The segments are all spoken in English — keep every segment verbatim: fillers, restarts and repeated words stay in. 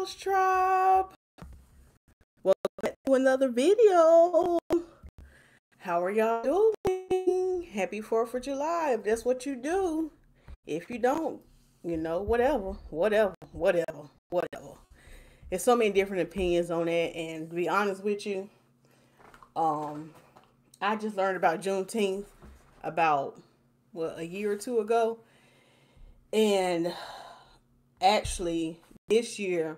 Smilez Tribe. Welcome back to another video. How are y'all doing? Happy fourth of July if that's what you do. If you don't, you know, whatever, whatever, whatever, whatever. There's so many different opinions on that, and to be honest with you, um, I just learned about Juneteenth about, what, a year or two ago, and actually this year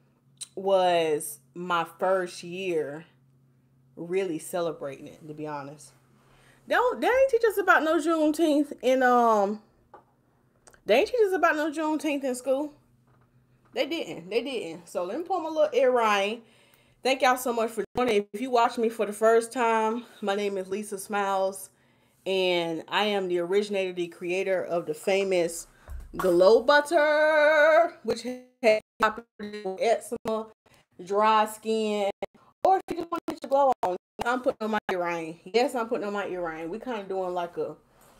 was my first year really celebrating it, to be honest. They don't they ain't teach us about no Juneteenth in um they ain't teach us about no Juneteenth in school. They didn't. They didn't. So let me pull my little earring. Thank y'all so much for joining. If you watch me for the first time, my name is Lisa Smilez, and I am the originator, the creator of the famous Glow Butter, which has eczema, dry skin, or if you just want to get your glow on. I'm putting on my earring. Yes, I'm putting on my earring. We kind of doing like a,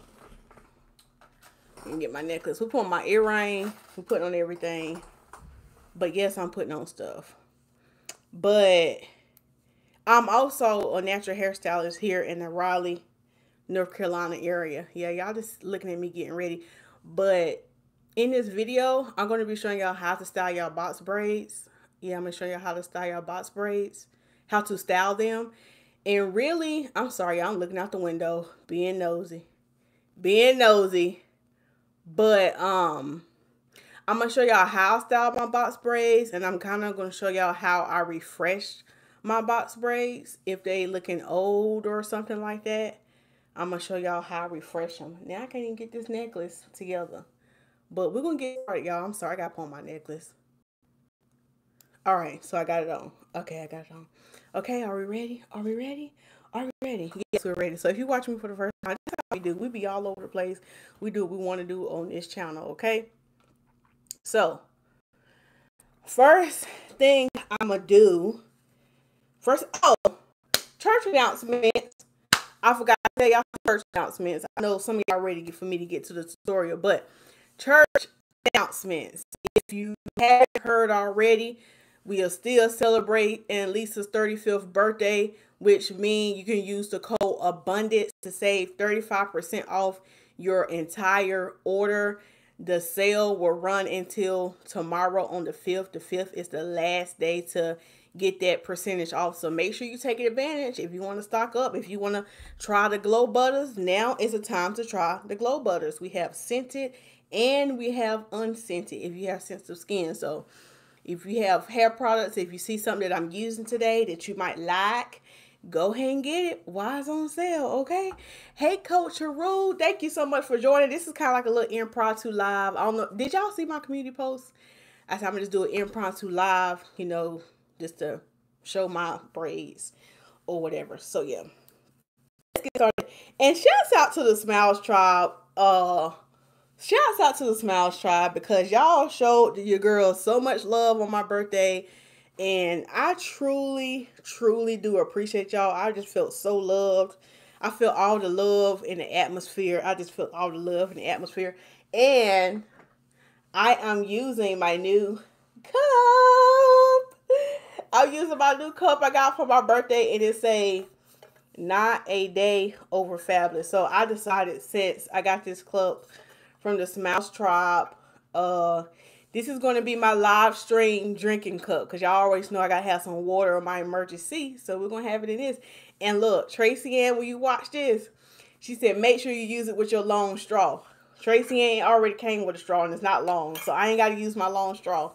let me get my necklace. We put on my earring. We putting on everything. But yes, I'm putting on stuff. But I'm also a natural hairstylist here in the Raleigh, North Carolina area. Yeah, y'all just looking at me getting ready. But in this video, I'm going to be showing y'all how to style y'all box braids. Yeah, I'm going to show y'all how to style y'all box braids, how to style them. And really, I'm sorry, I'm looking out the window, being nosy, being nosy. But um, I'm going to show y'all how I style my box braids, and I'm kind of going to show y'all how I refreshed my box braids if they looking old or something like that. I'm going to show y'all how I refresh them. Now I can't even get this necklace together. But we're going to get started, y'all. I'm sorry, I got to put on my necklace. All right, so I got it on. Okay, I got it on. Okay, are we ready? Are we ready? Are we ready? Yes, we're ready. So if you watch me for the first time, this is how we do. We be all over the place. We do what we want to do on this channel, okay? So, first thing I'm going to do, first, oh, church announcements. I forgot to tell y'all church announcements. I know some of y'all ready for me to get to the tutorial, but church announcements. If you haven't heard already, we are still celebrating Lisa's thirty-fifth birthday, which means you can use the code abundance to save thirty-five percent off your entire order. The sale will run until tomorrow on the fifth. The fifth is the last day to get that percentage off. So make sure you take advantage. If you want to stock up, if you want to try the Glow Butters, now is the time to try the Glow Butters. We have scented and we have unscented if you have sensitive skin. So if you have hair products, if you see something that I'm using today that you might like, go ahead and get it while it's on sale, okay? Hey, Coach Haru, thank you so much for joining. This is kind of like a little impromptu live. I don't know. Did y'all see my community post? I said I'm going to just do an impromptu live, you know, just to show my braids or whatever. So, yeah. Let's get started. And shouts out to the Smilez Tribe. Uh... Shouts out to the Smilez Tribe because y'all showed your girls so much love on my birthday. And I truly, truly do appreciate y'all. I just felt so loved. I felt all the love in the atmosphere. I just felt all the love in the atmosphere. And I am using my new cup. I'm using my new cup I got for my birthday. And it's a not a day over fabulous. So I decided since I got this cup from the Smilez Tribe, uh, this is going to be my live stream drinking cup because y'all always know I got to have some water in my emergency. So we're going to have it in this. And look, Tracy Ann, when you watch this, she said, make sure you use it with your long straw. Tracy Ann already came with a straw and it's not long. So I ain't got to use my long straw.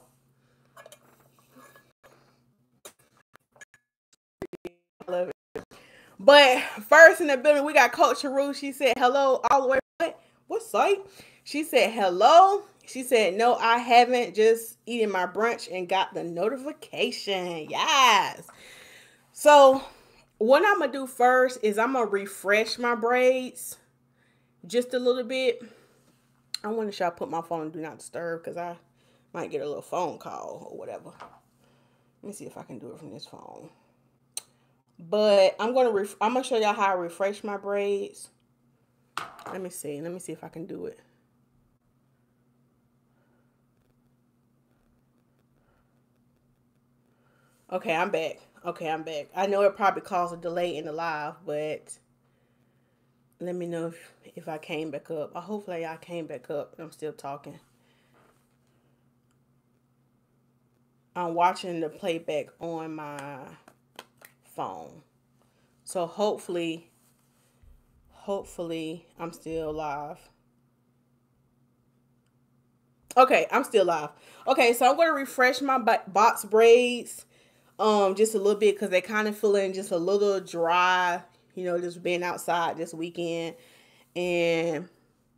I love it. But first in the building, we got Coach Haru. She said, hello, all the way. What, what site? She said, hello. She said, no, I haven't. Just eating my brunch and got the notification. Yes. So what I'm going to do first is I'm going to refresh my braids just a little bit. I want to show I put my phone on do not disturb because I might get a little phone call or whatever. Let me see if I can do it from this phone. But I'm going to ref I'm going to show y'all how I refresh my braids. Let me see. Let me see if I can do it. Okay, I'm back. Okay, I'm back. I know it probably caused a delay in the live, but let me know if, if I came back up. Uh, hopefully I came back up. I'm still talking. I'm watching the playback on my phone. So hopefully, hopefully I'm still live. Okay, I'm still live. Okay, so I'm going to refresh my box braids um just a little bit because they're kind of feeling just a little dry, you know, just being outside this weekend. And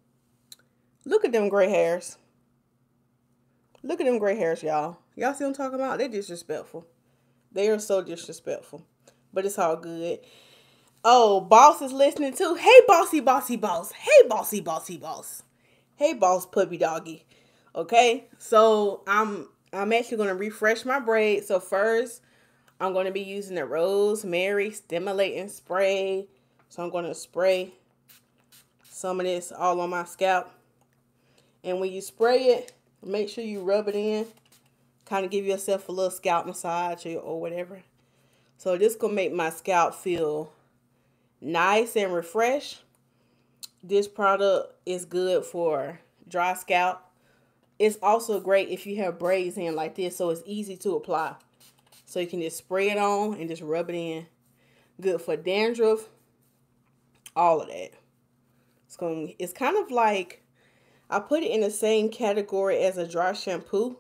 look at them gray hairs. Look at them gray hairs, y'all. Y'all see what I'm talking about? They're disrespectful. They are so disrespectful. But it's all good. Oh, boss is listening too. Hey, bossy, bossy, boss. Hey, bossy, bossy, boss. Hey, boss, puppy doggy. Okay, so I'm I'm actually gonna refresh my braids. So first, I'm gonna be using the rosemary stimulating spray. So I'm gonna spray some of this all on my scalp. And when you spray it, make sure you rub it in. Kind of give yourself a little scalp massage or, or whatever. So this gonna make my scalp feel nice and refreshed. This product is good for dry scalp. It's also great if you have braids in like this, so it's easy to apply. So you can just spray it on and just rub it in. Good for dandruff, all of that. It's going. It's kind of like, I put it in the same category as a dry shampoo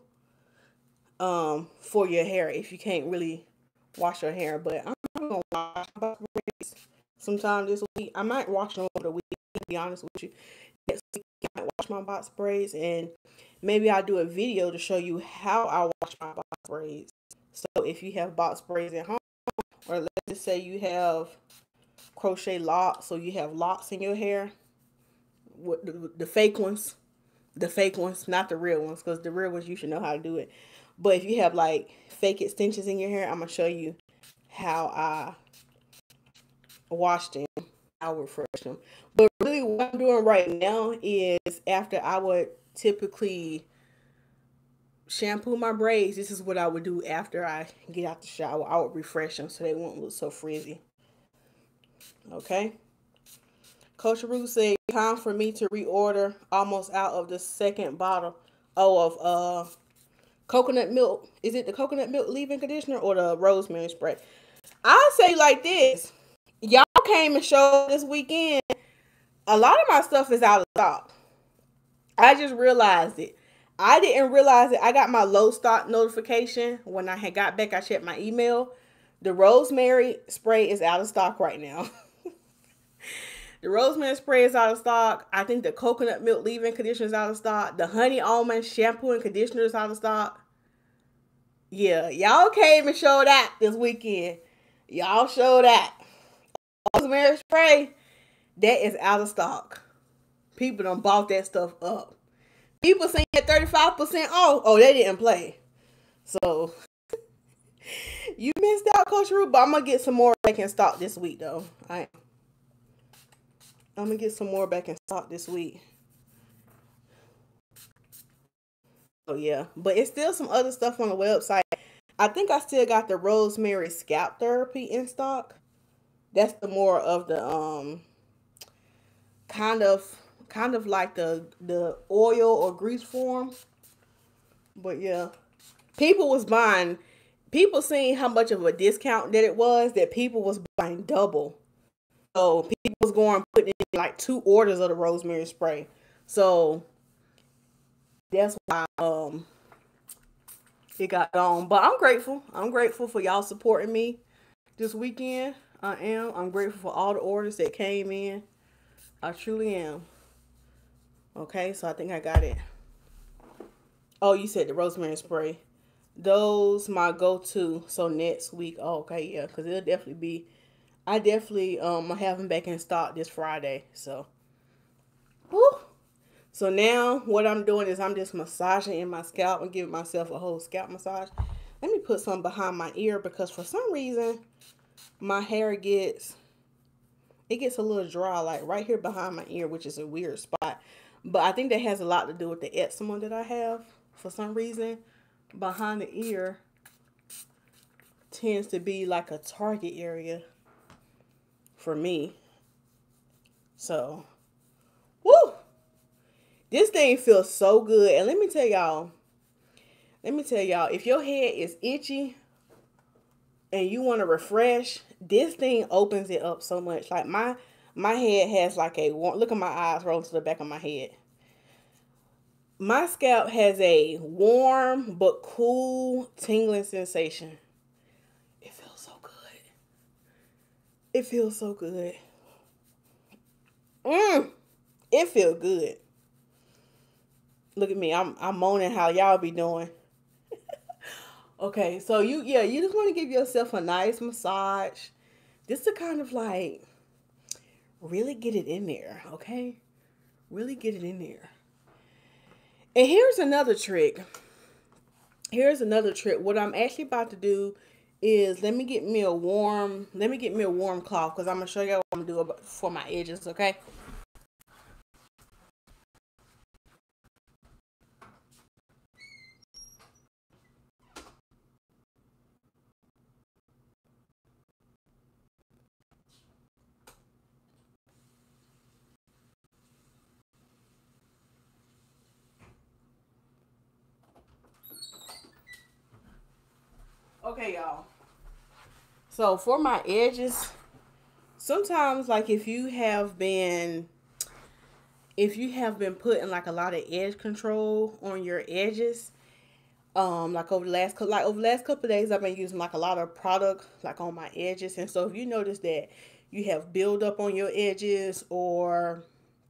um, for your hair if you can't really wash your hair. But I'm gonna wash my braids sometime this week. I might wash them over the week, to be honest with you. Next week I might wash my box braids, and maybe I'll do a video to show you how I wash my box braids. So if you have box braids at home, or let's just say you have crochet locks, so you have locks in your hair, what the, the fake ones, the fake ones, not the real ones, because the real ones you should know how to do it. But if you have like fake extensions in your hair, I'm gonna show you how I wash them. I would refresh them. But really, what I'm doing right now is, after I would typically shampoo my braids, this is what I would do after I get out the shower. I would refresh them so they won't look so frizzy. Okay. Coach Ruth said, time for me to reorder. Almost out of the second bottle. Oh, of uh coconut milk. Is it the coconut milk leave-in conditioner or the rosemary spray? I'll say like this. Y'all came and showed this weekend. A lot of my stuff is out of stock. I just realized it. I didn't realize it. I got my low stock notification when I had got back. I checked my email. The rosemary spray is out of stock right now. The rosemary spray is out of stock. I think the coconut milk leave-in conditioner is out of stock. The honey almond shampoo and conditioner is out of stock. Yeah, y'all came and showed that this weekend. Y'all showed that. Rosemary spray, that is out of stock. People done bought that stuff up. People saying thirty-five percent off. Oh, they didn't play. So, you missed out, Coach Ruth. But I'm going to get some more back in stock this week, though. I, I'm going to get some more back in stock this week. Oh, yeah. But it's still some other stuff on the website. I think I still got the rosemary scalp therapy in stock. That's the more of the, um, kind of... kind of like the the oil or grease form. But yeah, people was buying, people seeing how much of a discount that it was, that people was buying double. So people was going putting in like two orders of the rosemary spray. So that's why um it got gone. But I'm grateful. I'm grateful for y'all supporting me this weekend. I am. I'm grateful for all the orders that came in. I truly am. Okay, so I think I got it. Oh, you said the rosemary spray. Those my go-to. So next week. Oh, okay, yeah, because it'll definitely be. I definitely um have them back in stock this Friday. So, woo. So now what I'm doing is I'm just massaging in my scalp and giving myself a whole scalp massage. Let me put some behind my ear because for some reason my hair gets it gets a little dry, like right here behind my ear, which is a weird spot. But I think that has a lot to do with the eczema that I have for some reason behind the ear. tends to be like a target area for me. So, woo! This thing feels so good. And let me tell y'all, let me tell y'all, if your head is itchy and you want to refresh, this thing opens it up so much. Like my my head has like a warm, look at my eyes rolling to the back of my head. My scalp has a warm but cool tingling sensation. It feels so good. It feels so good. Mmm. It feels good. Look at me. I'm I'm moaning how y'all be doing. Okay, so you yeah, you just want to give yourself a nice massage. Just to kind of like really get it in there, okay? Really get it in there. And here's another trick. Here's another trick. What I'm actually about to do is let me get me a warm, let me get me a warm cloth because I'm going to show you what I'm going to do for my edges, okay? Okay, y'all. So for my edges, sometimes like if you have been, if you have been putting like a lot of edge control on your edges, um, like over the last, like over the last couple of days, I've been using like a lot of product like on my edges. And so if you notice that you have buildup on your edges or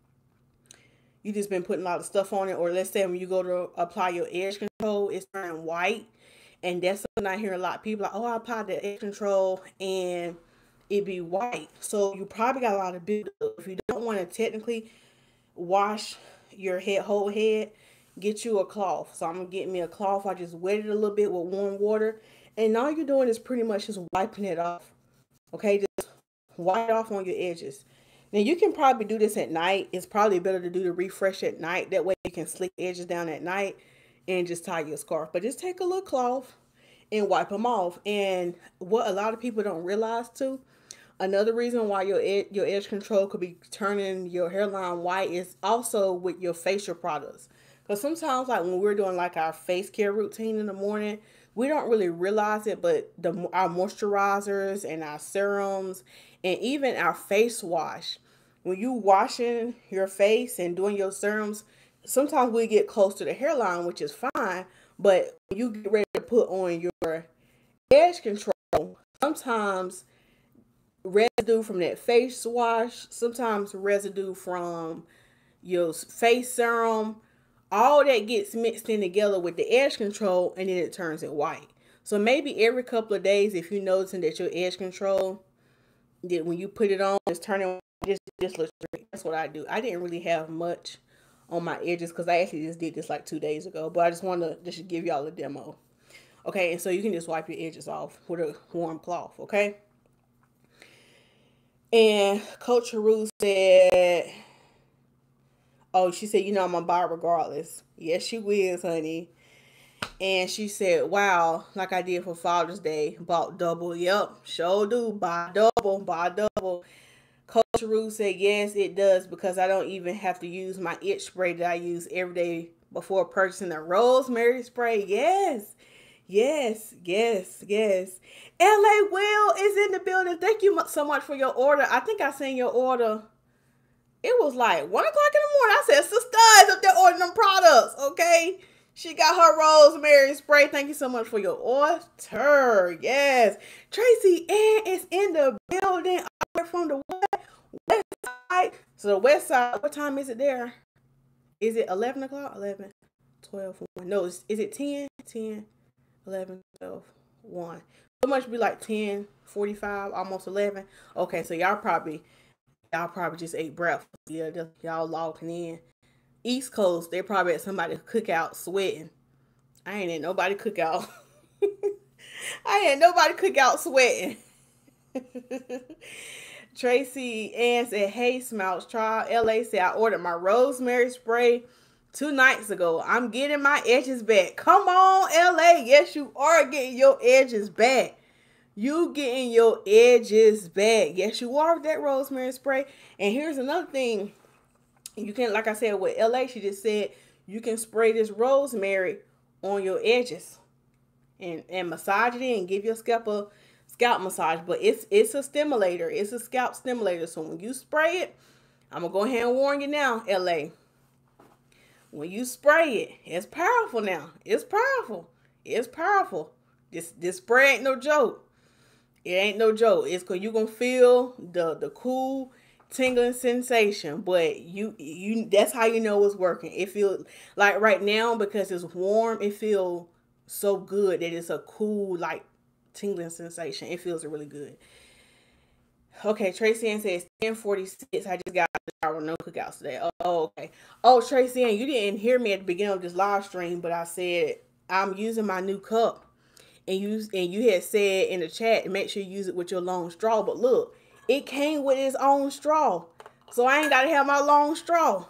you just been putting a lot of stuff on it, or let's say when you go to apply your edge control, it's turning white. And that's something I hear a lot of people like, oh, I applied the edge control and it be white. So you probably got a lot of buildup. If you don't want to technically wash your head, whole head, get you a cloth. So I'm going to get me a cloth. I just wet it a little bit with warm water. And all you're doing is pretty much just wiping it off. Okay, just wipe it off on your edges. Now you can probably do this at night. It's probably better to do the refresh at night. That way you can slick edges down at night and just tie your scarf. But just take a little cloth and wipe them off. And what a lot of people don't realize too, another reason why your ed your edge control could be turning your hairline white is also with your facial products. Because sometimes like when we're doing like our face care routine in the morning, we don't really realize it, but the our moisturizers and our serums and even our face wash, when you washing your face and doing your serums, sometimes we get close to the hairline, which is fine. But when you get ready to put on your edge control, sometimes residue from that face wash, sometimes residue from your face serum, all that gets mixed in together with the edge control, and then it turns it white. So maybe every couple of days, if you're noticing that your edge control, that when you put it on, it's turning, just, just looks great. That's what I do. I didn't really have much on my edges because I actually just did this like two days ago, but I just wanted to just give y'all a demo. Okay, and so you can just wipe your edges off with a warm cloth, okay? And Coach Haru said, oh, she said, you know, I'm going to buy regardless. Yes, she will, honey. And she said, wow, like I did for Father's Day, bought double. Yep, sure do. Buy double, buy double. Coach Haru said, yes, it does, because I don't even have to use my itch spray that I use every day before purchasing the rosemary spray. Yes, yes, yes, yes. L A Will is in the building. Thank you so much for your order. I think I seen your order. It was like one o'clock in the morning. I said, Sister is up there ordering them products, okay? She got her rosemary spray. Thank you so much for your order. Yes. Tracy Ann is in the building. From the west side. So the west side, what time is it there? Is it eleven o'clock? eleven, twelve, one. No, is, is it ten? ten, eleven, twelve, one. It must be like ten forty-five, almost eleven. Okay, so y'all probably, y'all probably just ate breakfast. Yeah, y'all logging in. East Coast, they probably at somebody's cookout sweating. I ain't at nobody cookout. I ain't at nobody cookout sweating. Tracy Ann said, hey, Smouch Trial. L A said, I ordered my rosemary spray two nights ago. I'm getting my edges back. Come on, L A. Yes, you are getting your edges back. You getting your edges back. Yes, you are with that rosemary spray. And here's another thing. You can, like I said, with L A, she just said you can spray this rosemary on your edges and, and massage it in, give your scalp a scalp massage. But it's it's a stimulator. It's a scalp stimulator. So when you spray it, I'm going to go ahead and warn you now, L A. When you spray it, it's powerful now. It's powerful. It's powerful. This this spray ain't no joke. It ain't no joke. It's because you're going to feel the, the cool, tingling sensation. But you you that's how you know it's working. It feels like right now, because it's warm, it feels so good that it's a cool, like, tingling sensation. It feels really good. Okay, Tracy Ann says ten forty-six. I just got the shower, no cookouts today. Oh, okay. Oh, Tracy Ann, you didn't hear me at the beginning of this live stream, but I said I'm using my new cup. And you and you had said in the chat, make sure you use it with your long straw. But look, it came with its own straw. So I ain't got to have my long straw.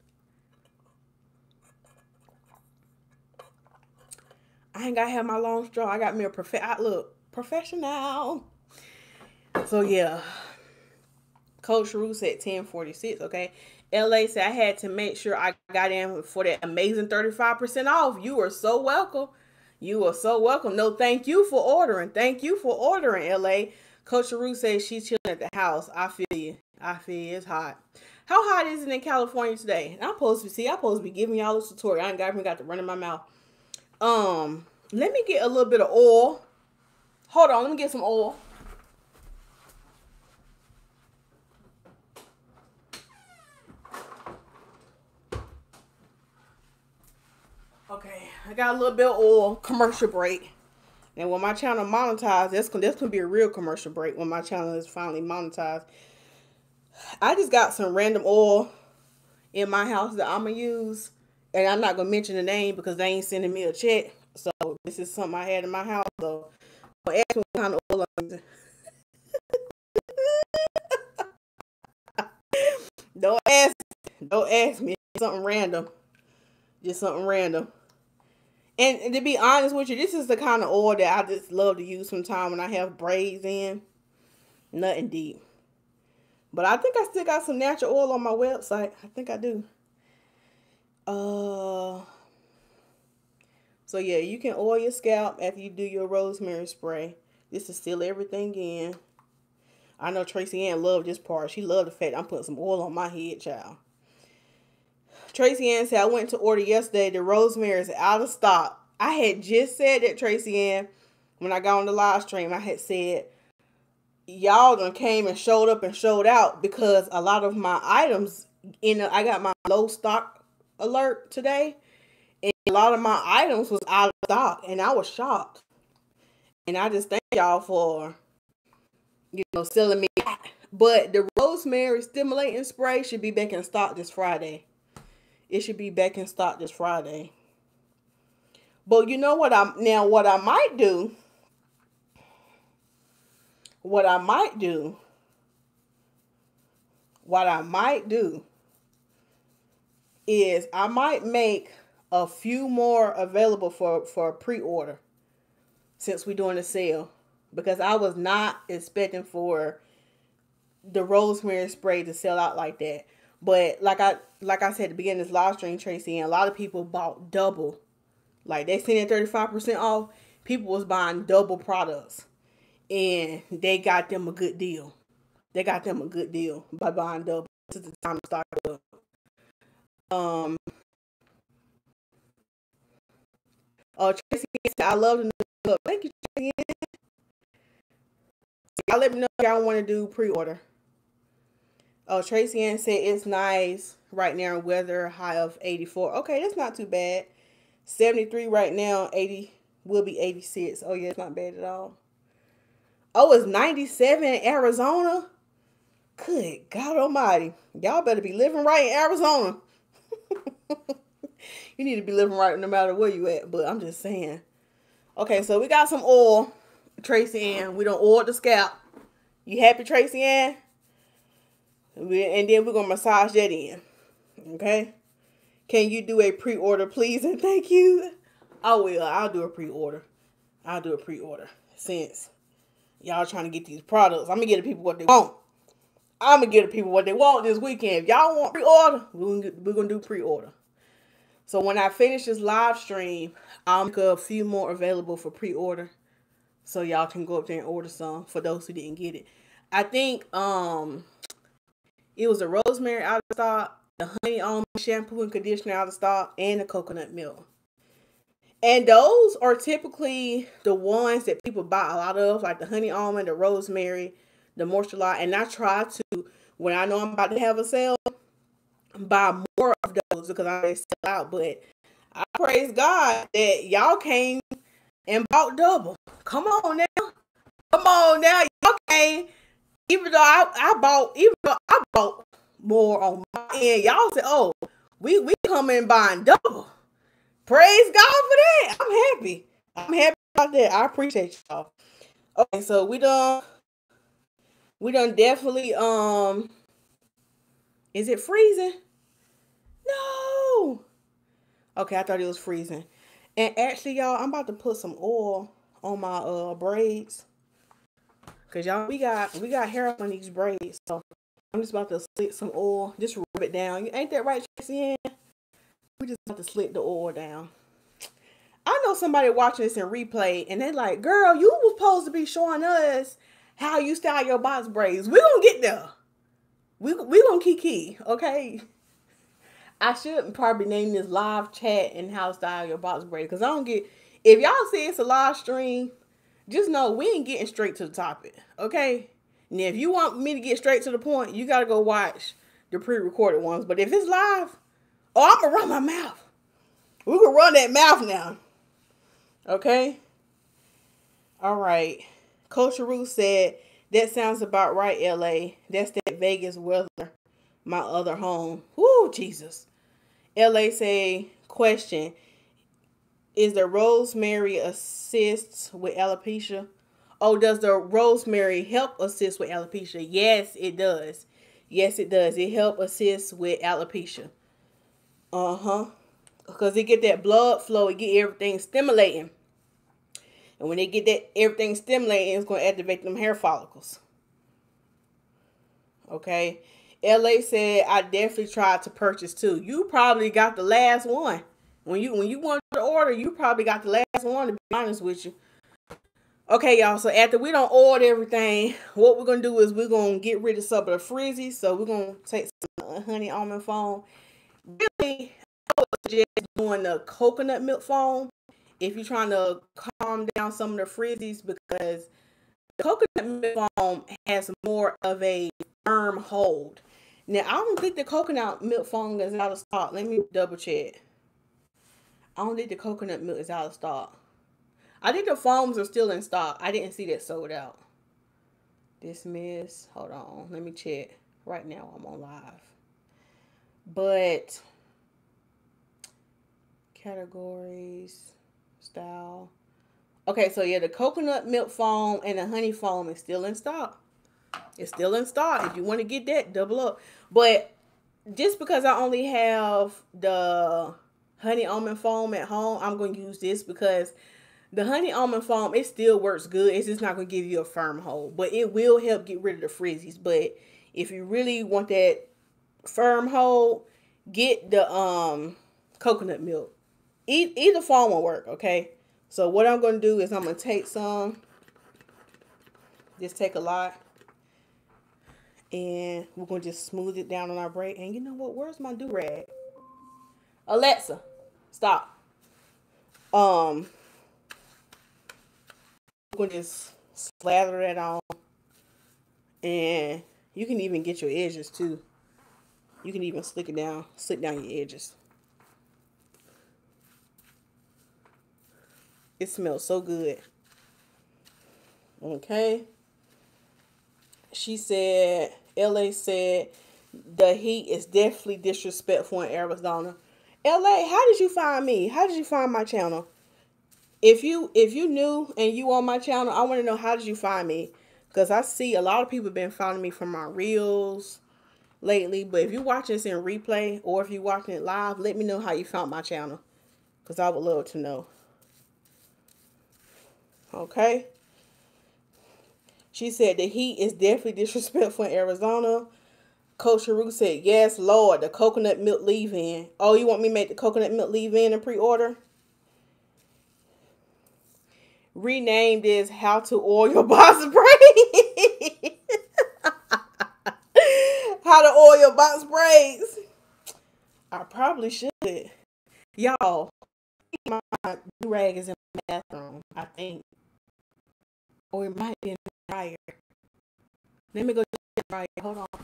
I ain't got to have my long straw. I got me a prof I look professional. So yeah. Coach Rue said ten forty-six, okay. L A said I had to make sure I got in for that amazing thirty-five percent off. You are so welcome. You are so welcome. No, thank you for ordering. Thank you for ordering, L A. Coach Rue says she's chilling at the house. I feel you. I feel you. It's hot. How hot is it in California today? I'm supposed to see. I'm supposed to be giving y'all this tutorial. I ain't got, even got to run in my mouth. Um, let me get a little bit of oil. Hold on. Let me get some oil. Okay, I got a little bit of oil. Commercial break. And when my channel monetized, that's gonna, that's gonna be a real commercial break when my channel is finally monetized. I just got some random oil in my house that I'm gonna use, and I'm not gonna mention the name because they ain't sending me a check. So this is something I had in my house. So don't ask me what kind of oil I'm using. Don't ask. Don't ask me. It's something random. Just something random. And, and to be honest with you, this is the kind of oil that I just love to use sometimes when I have braids in. Nothing deep. But I think I still got some natural oil on my website. I think I do. Uh, so yeah, you can oil your scalp after you do your rosemary spray. This is seal everything in. I know Tracy Ann loved this part. She loved the fact I'm putting some oil on my head, child. Tracy Ann said, I went to order yesterday. The rosemary is out of stock. I had just said that, Tracy Ann, when I got on the live stream. I had said, y'all done came and showed up and showed out because a lot of my items, in the, I got my low stock alert today. And a lot of my items was out of stock. And I was shocked. And I just thank y'all for, you know, selling me. But the rosemary stimulating spray should be back in stock this Friday. It should be back in stock this Friday. But you know what I'm now what I might do. What I might do. What I might do is I might make a few more available for, for pre-order since we're doing a sale. Because I was not expecting for the rosemary spray to sell out like that. But like I like I said at the beginning of this live stream, Tracy, and a lot of people bought double. Like they seen it thirty-five percent off. People was buying double products. And they got them a good deal. They got them a good deal by buying double. This is the time to stock up. Um Oh, Tracy said, I love the new look. Thank you, Tracy. Y'all let me know if y'all want to do pre-order. Oh, Tracy Ann said it's nice right now. Weather high of eighty-four. Okay, that's not too bad. seventy-three right now. eighty will be eighty-six. Oh, yeah, it's not bad at all. Oh, it's ninety-seven in Arizona? Good God almighty. Y'all better be living right in Arizona. You need to be living right no matter where you at. But I'm just saying. Okay, so we got some oil. Tracy Ann. We don't oil the scalp. You happy, Tracy Ann? And then we're going to massage that in. Okay? Can you do a pre-order, please? And thank you. I will. I'll do a pre-order. I'll do a pre-order. Since Y'all trying to get these products. I'm gonna get the people what they want. I'm gonna give the people what they want this weekend. If y'all want pre-order, we're gonna, we're gonna do pre-order. So when I finish this live stream, I'll make a few more available for pre-order. So y'all can go up there and order some for those who didn't get it. I think um it was the rosemary out of stock, the honey almond shampoo and conditioner out of stock, and the coconut milk. And those are typically the ones that people buy a lot of, like the honey almond, the rosemary, the moisturizer. And I try to, when I know I'm about to have a sale, buy more of those because I already sell out. But I praise God that y'all came and bought double. Come on now. Come on now. Y'all came. Even though I, I bought, even though I bought more on my end, y'all said, oh, we, we come in buying double. Praise God for that. I'm happy. I'm happy about that. I appreciate y'all. Okay, so we done, we done definitely, um, is it freezing? No. Okay, I thought it was freezing. And actually, y'all, I'm about to put some oil on my uh braids. Cause y'all, we got we got hair on these braids. So I'm just about to slick some oil. Just rub it down. Ain't that right, Tracy? We just about to slick the oil down. I know somebody watching this in replay and they're like, girl, you was supposed to be showing us how you style your box braids. We're gonna get there. We we gonna kiki, okay? I should probably name this live chat and how to style your box braids. Because I don't get, if y'all see it's a live stream, just know we ain't getting straight to the topic, okay? Now, if you want me to get straight to the point, you got to go watch the pre-recorded ones. But if it's live, oh, I'm going to run my mouth. We can run that mouth now, okay? All right. Coach Ruth said, that sounds about right, L A. That's that Vegas weather. My other home. Woo, Jesus. L A say, question, is the rosemary assist with alopecia? Oh, does the rosemary help assist with alopecia? Yes, it does. Yes, it does. It help assist with alopecia. Uh-huh. Because it get that blood flow, it get everything stimulating. And when they get that everything stimulating, it's going to activate them hair follicles. Okay. L A said, I definitely tried to purchase too. You probably got the last one. When you when you wanted to order, you probably got the last one, to be honest with you. Okay, y'all. So after we don't order everything, what we're going to do is we're going to get rid of some of the frizzies. So we're going to take some honey almond foam. Really, I would suggest doing the coconut milk foam if you're trying to calm down some of the frizzies, because the coconut milk foam has more of a firm hold. Now, I don't think the coconut milk foam is out of stock. Let me double check. I don't think the coconut milk is out of stock. I think the foams are still in stock. I didn't see that sold out. Dismiss. Hold on. Let me check. Right now, I'm on live. But categories, style. Okay, so yeah, the coconut milk foam and the honey foam is still in stock. It's still in stock. If you want to get that, double up. But just because I only have the honey almond foam at home, I'm going to use this because the honey almond foam, it still works good. It's just not going to give you a firm hold. But it will help get rid of the frizzies. But if you really want that firm hold, get the um coconut milk. E either foam will work, okay? So what I'm going to do is I'm going to take some. Just take a lot. And we're going to just smooth it down on our braid. And you know what? Where's my do-rag? Alexa, stop. Um, we're going to just slather that on. And you can even get your edges too. You can even slick it down, slick down your edges. It smells so good. Okay. She said, L A said, the heat is definitely disrespectful in Arizona. L A, how did you find me? How did you find my channel? If you if you new and you on my channel, I want to know, how did you find me? Because I see a lot of people have been following me from my reels lately. But if you're watching this in replay or if you're watching it live, let me know how you found my channel. Because I would love to know. Okay. She said the heat is definitely disrespectful in Arizona. Coach Haru said, yes, Lord, the coconut milk leave-in. Oh, you want me to make the coconut milk leave-in and pre-order? Rename this How to Oil Your Box Braids. How to oil your box braids. I probably should. Y'all, my do-rag is in my bathroom, I think. Or it might be in the dryer. Let me go to the dryer. Hold on.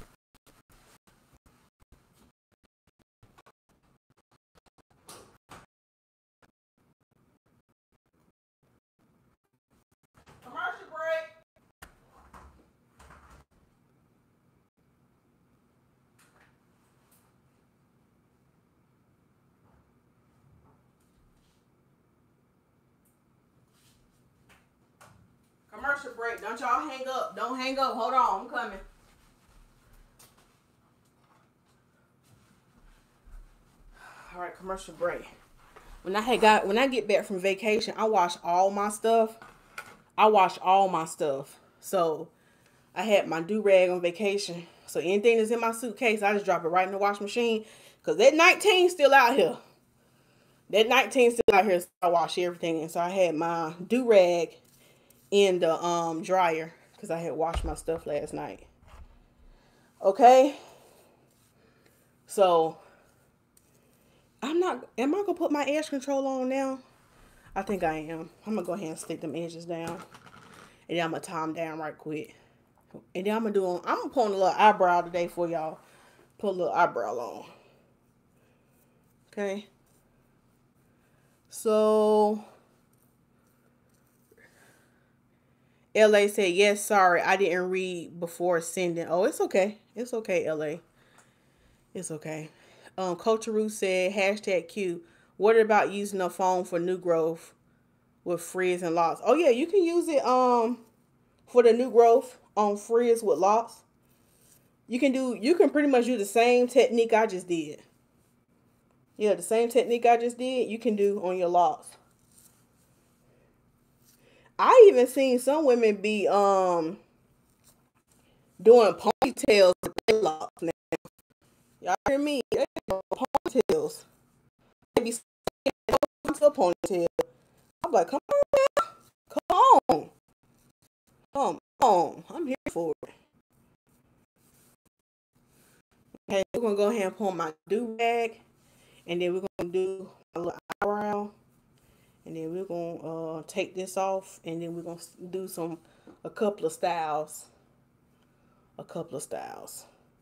Commercial break. Commercial break. Don't y'all hang up. Don't hang up. Hold on. I'm coming. All right, commercial break. When I had got when I get back from vacation, I wash all my stuff. I wash all my stuff. So I had my do-rag on vacation. So anything that's in my suitcase, I just drop it right in the wash machine. Cause that nineteen still out here. That nineteen still out here. So I wash everything. And so I had my do-rag in the um dryer because I had washed my stuff last night. Okay. So I'm not am I gonna put my edge control on now? I think I am. I'm gonna go ahead and stick them edges down. And then I'm gonna tie them down right quick. And then I'm gonna do on I'm gonna put on a little eyebrow today for y'all. Put a little eyebrow on. Okay. So L A said, yes, sorry, I didn't read before sending. Oh, it's okay. It's okay, L A. It's okay. Um, Coach Ruth said, hashtag Q. What about using a phone for new growth with frizz and locks? Oh, yeah, you can use it um for the new growth on frizz with locks. You can do, you can pretty much do the same technique I just did. Yeah, the same technique I just did, you can do on your locks. I even seen some women be um doing ponytails with their locks now. Y'all hear me? They do ponytails. They be into a ponytail. I'm like, come on now. Come on. Come on. I'm here for it. Okay, we're gonna go ahead and pull my do-rag, and then we're gonna do a little eyebrow. And then we're going to uh, take this off. And then we're going to do some, a couple of styles. A couple of styles.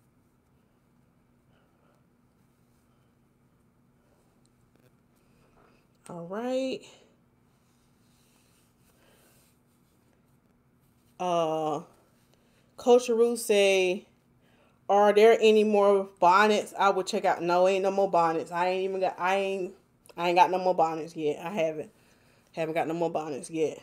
All right. Uh, Coach Ruth say, are there any more bonnets I would check out? No, ain't no more bonnets. I ain't even got, I ain't, I ain't got no more bonnets yet. I haven't. Haven't got no more bonnets yet.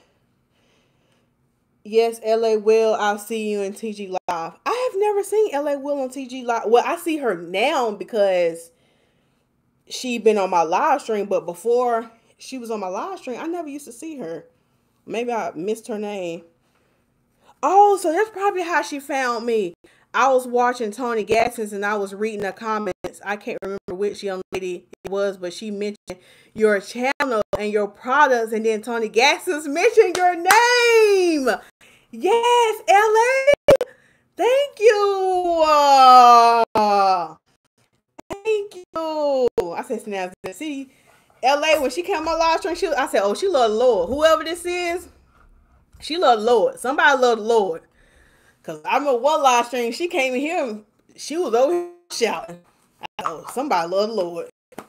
Yes, L A Will, I'll see you in T G Live. I have never seen L A Will on T G Live. Well, I see her now because she been on my live stream, but before she was on my live stream, I never used to see her. Maybe I missed her name. Oh, so that's probably how she found me. I was watching Tony Gaskins and I was reading the comments. I can't remember which young lady it was, but she mentioned your channel and your products, and then Tony Gaskins mentioned your name. Yes, L A. Thank you. Uh, thank you. I said, now, see, L A, when she came on my live stream, she, I said, oh, she love the Lord. Whoever this is, she love the Lord. Somebody love the Lord. Because I remember one live stream, she came in here and she was over here shouting. Oh, somebody love the Lord.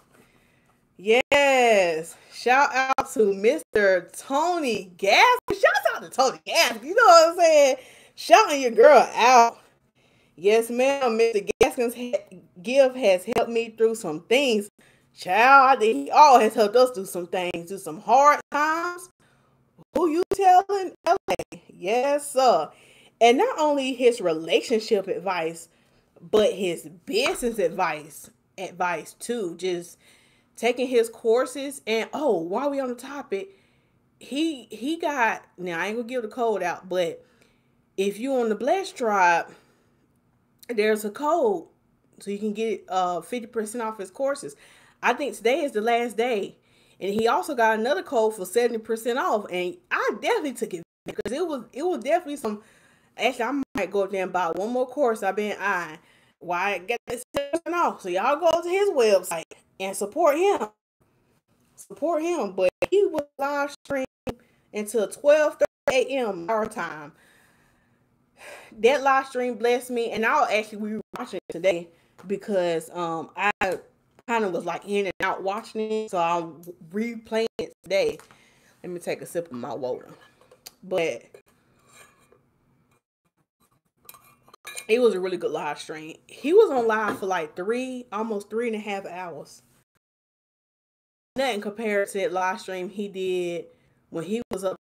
Yes. Shout out to Mister Tony Gaskins. Shout out to Tony Gaskins. You know what I'm saying? Shouting your girl out. Yes, ma'am. Mister Gaskins' gift has helped me through some things. Child, he all has helped us do some things, do some hard times. Who you telling? L A? Yes, sir. And not only his relationship advice, but his business advice, advice too. Just taking his courses. And oh, while we on the topic, he he got, now I ain't gonna give the code out, but if you on the Blessed Tribe, there's a code so you can get uh fifty percent off his courses. I think today is the last day. And he also got another code for seventy percent off. And I definitely took it because it was it was definitely some. Actually, I might go up there and buy one more course I've been eyeing. Why get this off? So y'all go to his website and support him. Support him. But he was live stream until twelve thirty a m our time. That live stream blessed me, and I'll actually be watching it today because um I kind of was like in and out watching it, so I'm replaying it today. Let me take a sip of my water. But it was a really good live stream. He was on live for like three, almost three and a half hours. Nothing compared to that live stream he did when he was up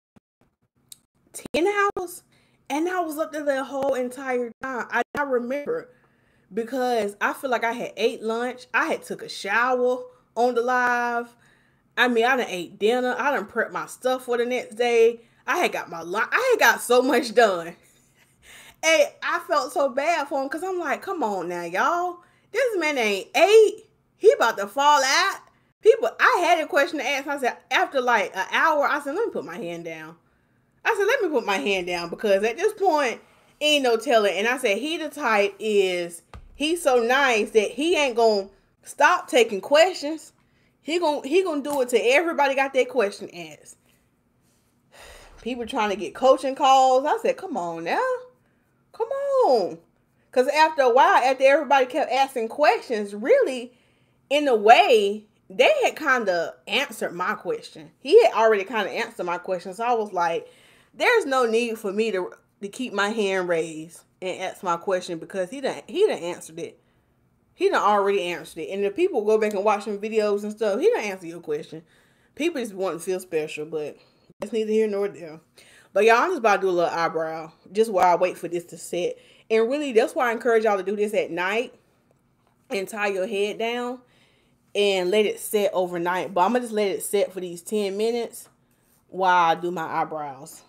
ten hours. And I was up there the whole entire time. I, I remember because I feel like I had ate lunch. I had took a shower on the live. I mean, I done ate dinner. I done prepped my stuff for the next day. I had got my lunch. I had got so much done. And I felt so bad for him because I'm like, come on now, y'all. This man ain't ate. He about to fall out. People, I had a question to ask. I said, after like an hour, I said, let me put my hand down. I said, let me put my hand down because at this point, ain't no telling. And I said, he the type is, he's so nice that he ain't going to stop taking questions. He gon' he gonna do it till everybody got their question asked. People trying to get coaching calls. I said, come on now. Come on. Because after a while, after everybody kept asking questions, really, in a way, they had kind of answered my question. He had already kind of answered my question. So I was like, there's no need for me to to keep my hand raised and ask my question because he done he done answered it. He done already answered it. And if people go back and watch some videos and stuff, he done answer your question. People just want to feel special, but that's neither here nor there. But y'all, I'm just about to do a little eyebrow just while I wait for this to set. And really, that's why I encourage y'all to do this at night and tie your head down and let it set overnight. But I'm going to just let it set for these ten minutes while I do my eyebrows.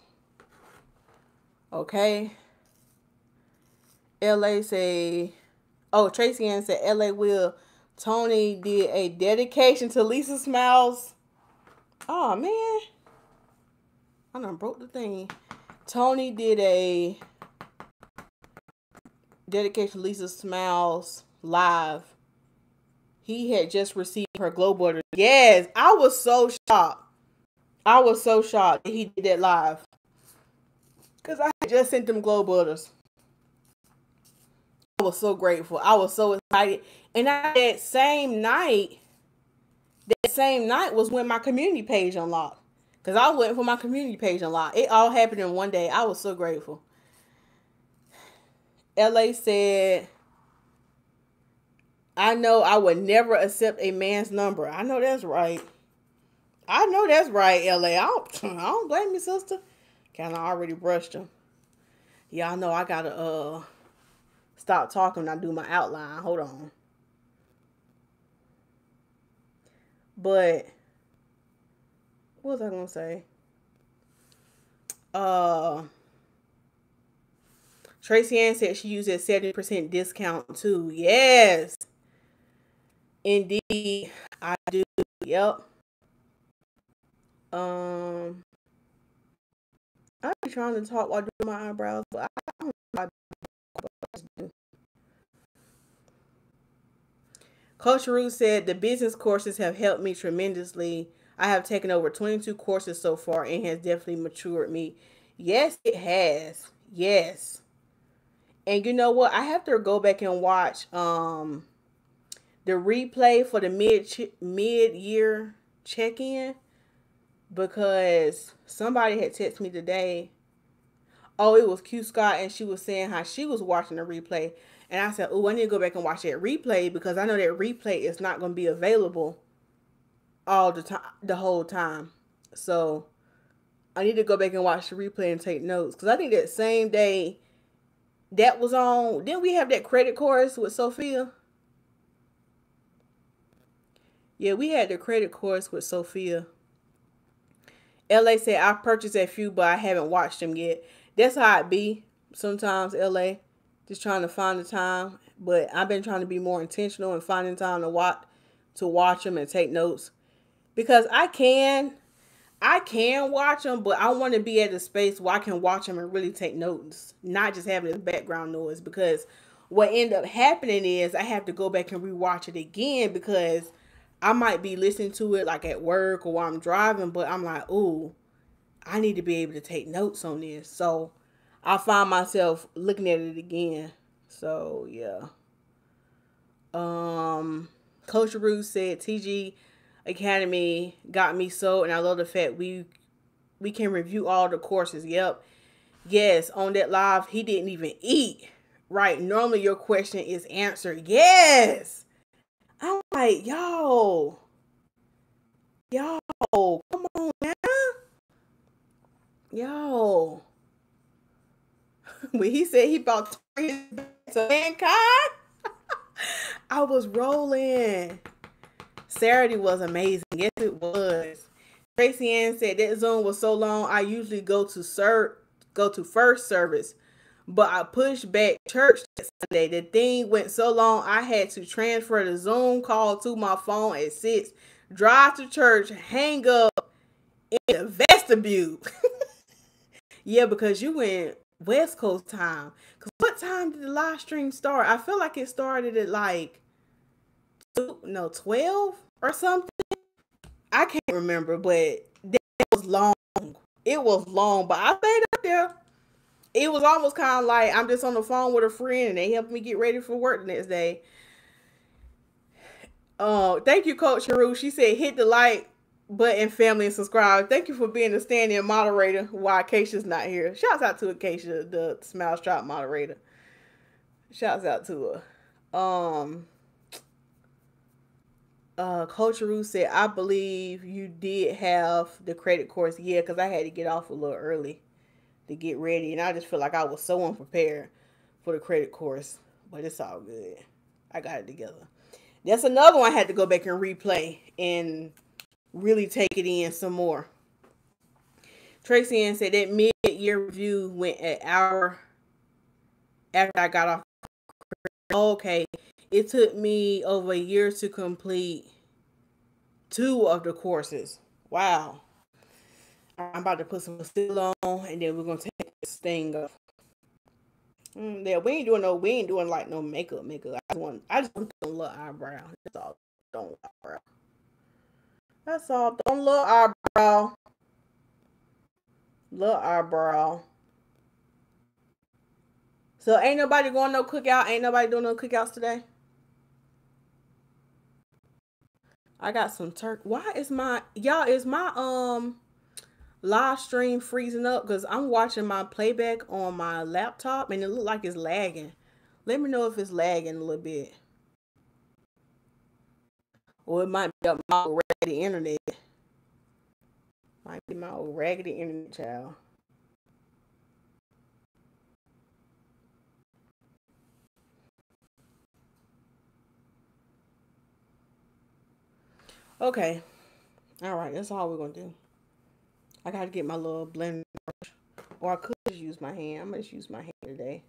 Okay. L A say, oh, Tracy Ann said L A will. Tony did a dedication to Lisa Smilez. Oh, man. I done broke the thing. Tony did a dedication to Lisa Smilez live. He had just received her glow butter. Yes, I was so shocked. I was so shocked that he did that live. Because I had just sent them glow butters. I was so grateful. I was so excited. And I, that same night, that same night was when my community page unlocked. Because I was waiting for my community page unlocked. It all happened in one day. I was so grateful. L A said, I know I would never accept a man's number. I know that's right. I know that's right, L A. I don't, I don't blame you, sister. Kind of already brushed him. Y'all know I gotta uh stop talking when I do my outline. Hold on. But what was I gonna say? Uh, Tracy Ann said she used a seventy percent discount too. Yes, indeed, I do. Yep. Um. I'm trying to talk while doing my eyebrows, but I don't know what I do. Coach Ruth said, the business courses have helped me tremendously. I have taken over twenty-two courses so far and has definitely matured me. Yes, it has. Yes. And you know what? I have to go back and watch um the replay for the mid mid-year check-in. Because somebody had texted me today. Oh, it was Q Scott, and she was saying how she was watching the replay. And I said, oh, I need to go back and watch that replay because I know that replay is not going to be available all the time, the whole time. So I need to go back and watch the replay and take notes. Because I think that same day that was on, didn't we have that credit course with Sophia? Yeah, we had the credit course with Sophia. L A said, I purchased a few, but I haven't watched them yet. That's how it be sometimes, L A. Just trying to find the time. But I've been trying to be more intentional and finding time to watch, to watch them and take notes. Because I can, I can watch them, but I want to be at a space where I can watch them and really take notes. Not just having this background noise. Because what end up happening is I have to go back and rewatch it again because I might be listening to it like at work or while I'm driving, but I'm like, ooh, I need to be able to take notes on this. So I find myself looking at it again. So yeah. Um, Coach Ruth said T G Academy got me so, and I love the fact we we can review all the courses. Yep. Yes, on that live, he didn't even eat. Right. Normally your question is answered. Yes. I'm like, yo. Yo, come on now. Yo. When he said he bought three to mankind, I was rolling. Saturday was amazing. Yes, it was. Tracy Ann said that Zoom was so long. I usually go to ser- go to first service, but I pushed back church that Sunday. The thing went so long, I had to transfer the Zoom call to my phone at six. Drive to church, hang up in the vestibule. Yeah, because you went West Coast time. Because what time did the live stream start? I feel like it started at like, two, no, twelve or something. I can't remember, but it was long. It was long, but I stayed up there. It was almost kind of like I'm just on the phone with a friend and they helped me get ready for work the next day. Uh, thank you, Coach Haru. She said, hit the like button, family, and subscribe. Thank you for being the stand-in moderator while Acacia's not here. Shouts out to Acacia, the Smile Shop moderator. Shouts out to her. Um, uh, Coach Haru said, I believe you did have the credit course. Yeah, because I had to get off a little early to get ready. And I just feel like I was so unprepared for the credit course. But it's all good. I got it together. That's another one I had to go back and replay and really take it in some more. Tracy Ann said that mid-year review went an hour after I got off. Okay, it took me over a year to complete two of the courses. Wow. I'm about to put some still on, and then we're gonna take this thing off. Mm, yeah, we ain't doing no, we ain't doing like no makeup, makeup. I just want, I just want a little eyebrow. That's all. Don't eyebrow. That's all. Don't little eyebrow. Little eyebrow. So ain't nobody going no cookout. Ain't nobody doing no cookouts today. I got some turkey. Why is my y'all is my um live stream freezing up? Because I'm watching my playback on my laptop and it look like it's lagging. Let me know if it's lagging a little bit. Or it might be up my old raggedy internet. Might be my old raggedy internet, child. Okay. All right. That's all we're going to do. I got to get my little blender brush. Or I could just use my hand. I'm going to just use my hand today.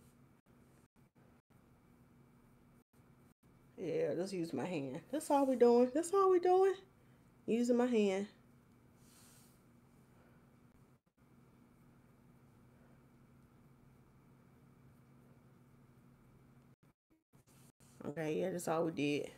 Yeah, let's use my hand. That's all we're doing. That's all we're doing. Using my hand. Okay, yeah, that's all we did.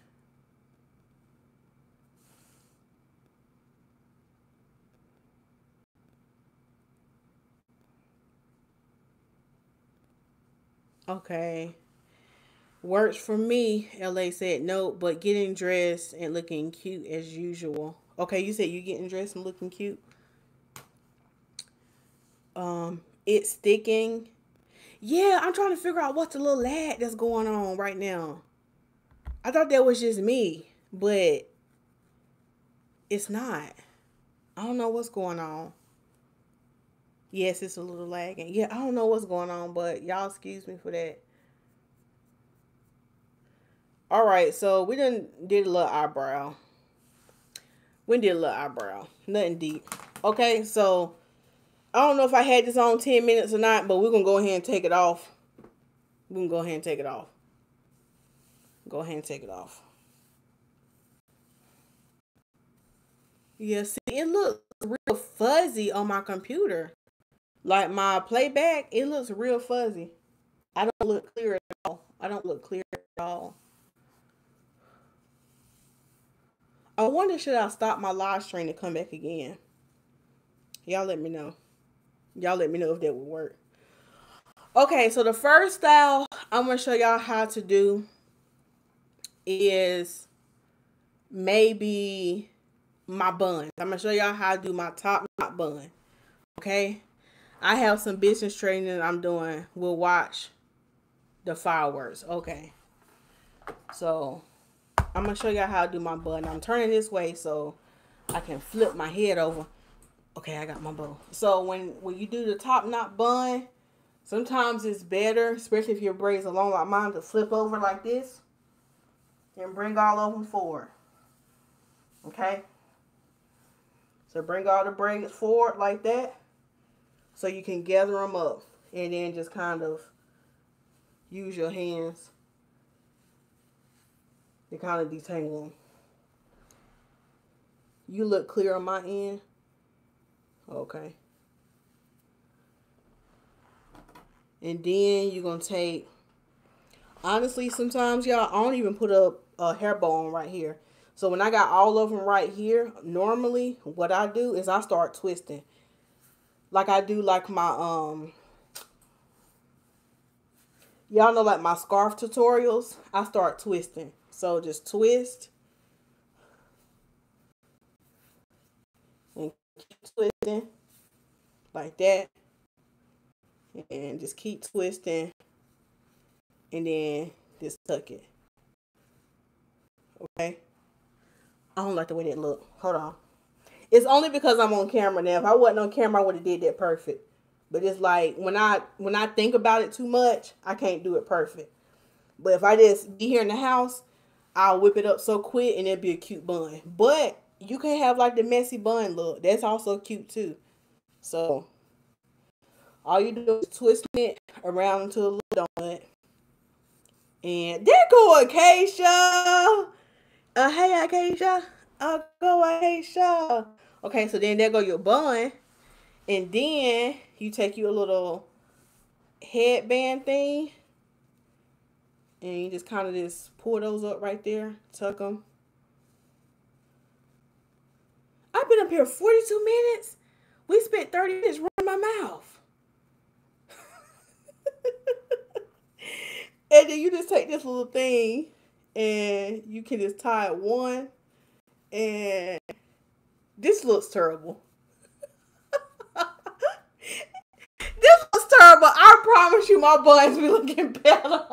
Okay. Works for me, L A said no, but getting dressed and looking cute as usual. Okay, you said you getting dressed and looking cute. Um, it's sticking. Yeah, I'm trying to figure out what's the little lag that's going on right now. I thought that was just me, but it's not. I don't know what's going on. Yes, it's a little lagging. Yeah, I don't know what's going on, but y'all excuse me for that. All right, so we done did a little eyebrow. We did a little eyebrow. Nothing deep. Okay, so I don't know if I had this on ten minutes or not, but we're going to go ahead and take it off. We can go ahead and take it off. Go ahead and take it off. Yeah, see, it looks real fuzzy on my computer. Like my playback, it looks real fuzzy. I don't look clear at all. I don't look clear at all. I wonder, should I stop my live stream and come back again? Y'all let me know. Y'all let me know if that would work. Okay, so the first style I'm going to show y'all how to do is maybe my bun. I'm going to show y'all how to do my top knot bun. Okay? I have some business training I'm doing. We'll watch the fireworks. Okay. So, I'm going to show y'all how to do my bun. I'm turning this way so I can flip my head over. Okay, I got my bow. So, when, when you do the top knot bun, sometimes it's better, especially if your braids are long like mine, to flip over like this and bring all of them forward. Okay? So, bring all the braids forward like that so you can gather them up and then just kind of use your hands to kind of detangle them. You look clear on my end? Okay. And then you're going to take, honestly, sometimes, y'all, I don't even put a, a hair bow on right here. So when I got all of them right here, normally what I do is I start twisting. Like I do like my, um, y'all know like my scarf tutorials, I start twisting. So just twist. And keep twisting. Like that. And just keep twisting. And then just tuck it. Okay? I don't like the way that look. Hold on. It's only because I'm on camera now. If I wasn't on camera, I would have did that perfect. But it's like when I when I think about it too much, I can't do it perfect. But if I just be here in the house, I'll whip it up so quick and it'll be a cute bun. But you can have like the messy bun look. That's also cute too. So all you do is twist it around into a little donut. And there go Acacia. Uh, hey, Acacia. Uh, go, Acacia. Okay, so then there go your bun. And then you take your little headband thing. And you just kind of just pull those up right there. Tuck them. I've been up here forty-two minutes. We spent thirty minutes running my mouth. And then you just take this little thing and you can just tie it one. And this looks terrible. This looks terrible. I promise you my buns be looking better.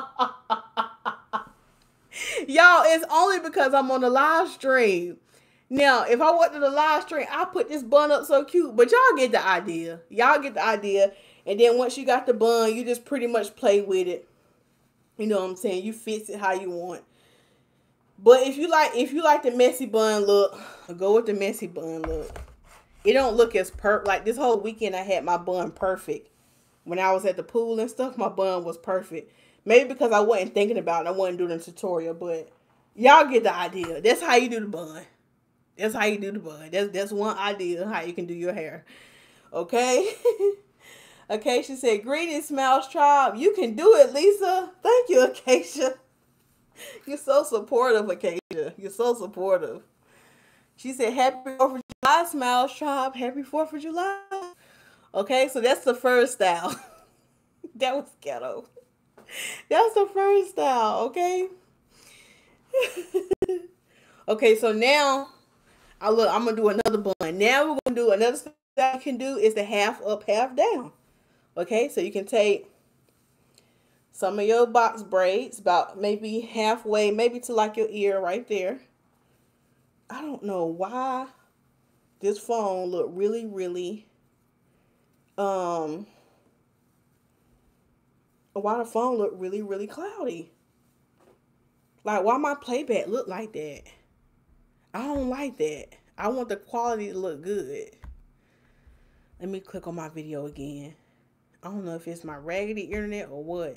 Y'all, it's only because I'm on the live stream. Now, if I went to the live stream, I put this bun up so cute. But y'all get the idea. Y'all get the idea. And then once you got the bun, you just pretty much play with it. You know what I'm saying? You fix it how you want. But if you like if you like the messy bun look, go with the messy bun look. It don't look as perfect. Like this whole weekend I had my bun perfect. When I was at the pool and stuff, my bun was perfect. Maybe because I wasn't thinking about it. I wasn't doing a tutorial. But y'all get the idea. That's how you do the bun. That's how you do the bun. That's, that's one idea how you can do your hair. Okay? Acacia said, greetings, Smiles Tribe. You can do it, Lisa. Thank you, Acacia. You're so supportive, Acacia. You're so supportive. She said, happy fourth of July, Smiles Tribe. Happy fourth of July. Okay, so that's the first style. That was ghetto. That's the first style, okay? Okay, so now, I look, I'm going to do another bun. Now we're going to do another style you can do is the half up, half down. Okay, so you can take some of your box braids, about maybe halfway, maybe to like your ear right there. I don't know why this phone look really, really, um, why the phone look really, really cloudy. Like, why my playback look like that? I don't like that. I want the quality to look good. Let me click on my video again. I don't know if it's my raggedy internet or what.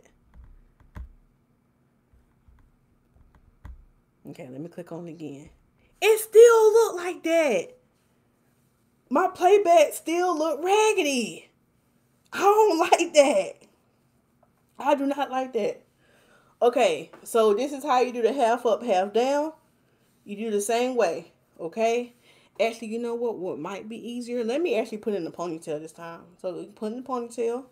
Okay, let me click on it again. It still look like that. My playback still look raggedy. I don't like that. I do not like that. Okay, so this is how you do the half up, half down. You do the same way, okay? Actually, you know what? What might be easier? Let me actually put in the ponytail this time. So we put in the ponytail.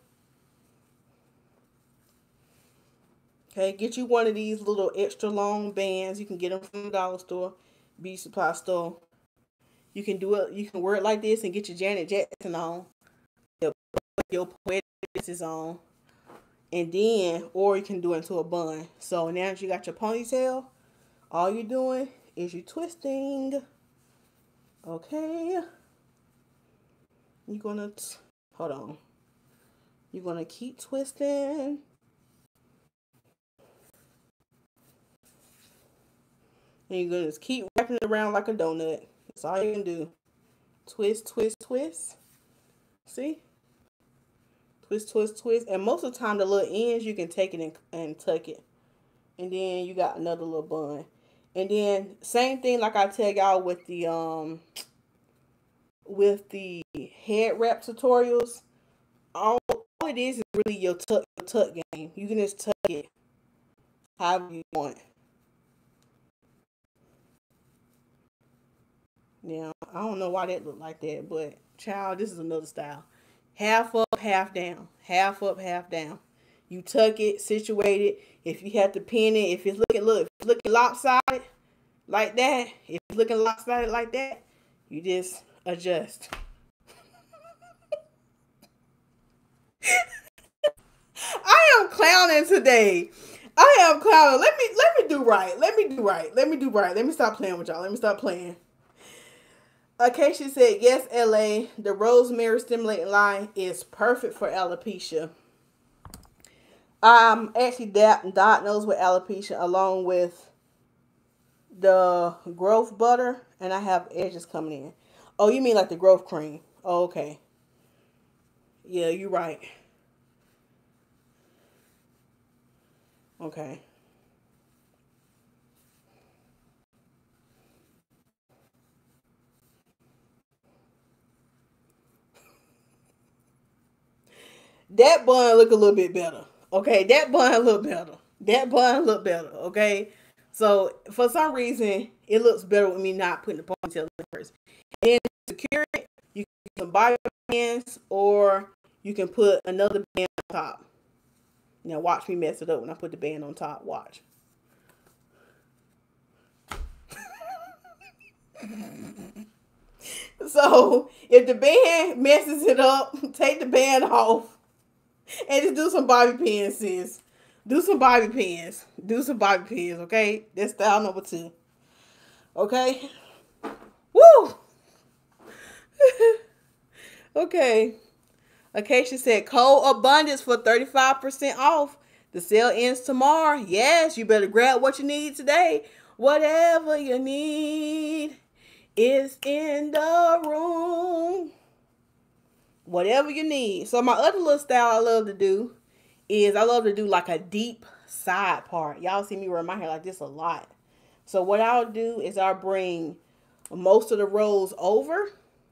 Okay, get you one of these little extra long bands. You can get them from the dollar store, beauty supply store. You can do it. You can wear it like this and get your Janet Jackson on. Your poetic is on. And then, or you can do it into a bun. So now that you got your ponytail, all you're doing is you twisting. Okay. You're gonna, hold on. You're gonna keep twisting. And you're gonna just keep wrapping it around like a donut. That's all you can do. Twist, twist, twist. See? Twist, twist, twist. And most of the time, the little ends, you can take it and, and tuck it. And then you got another little bun. And then, same thing like I tell y'all with the, um, with the head wrap tutorials. All, all it is is really your tuck, your tuck game. You can just tuck it however you want. Now, I don't know why that looked like that, but child, this is another style. Half up, half down. Half up, half down. You tuck it, situate it. If you have to pin it, if it's looking, look, if it's looking lopsided like that, if it's looking lopsided like that, you just adjust. I am clowning today. I am clowning. Let me let me do right. Let me do right. Let me do right. Let me stop playing with y'all. Let me stop playing. Okay, she said, yes, L A, the rosemary stimulating line is perfect for alopecia. I'm actually diagnosed with alopecia along with the growth butter, and I have edges coming in. Oh, you mean like the growth cream? Oh, okay. Yeah, you're right. Okay. That bun look a little bit better. Okay, that bun look better. That bun look better. Okay, so for some reason it looks better with me not putting the ponytail in first. And then to secure it, you can buy bands or you can put another band on top. Now watch me mess it up when I put the band on top. Watch. So if the band messes it up, take the band off. And just do some bobby pins, sis. Do some bobby pins. Do some bobby pins, okay? That's style number two. Okay? Woo! Okay. Acacia said, cold abundance for thirty-five percent off. The sale ends tomorrow. Yes, you better grab what you need today. Whatever you need is in the room. Whatever you need. So my other little style I love to do is I love to do like a deep side part. Y'all see me wear my hair like this a lot. So what I'll do is I'll bring most of the rolls over.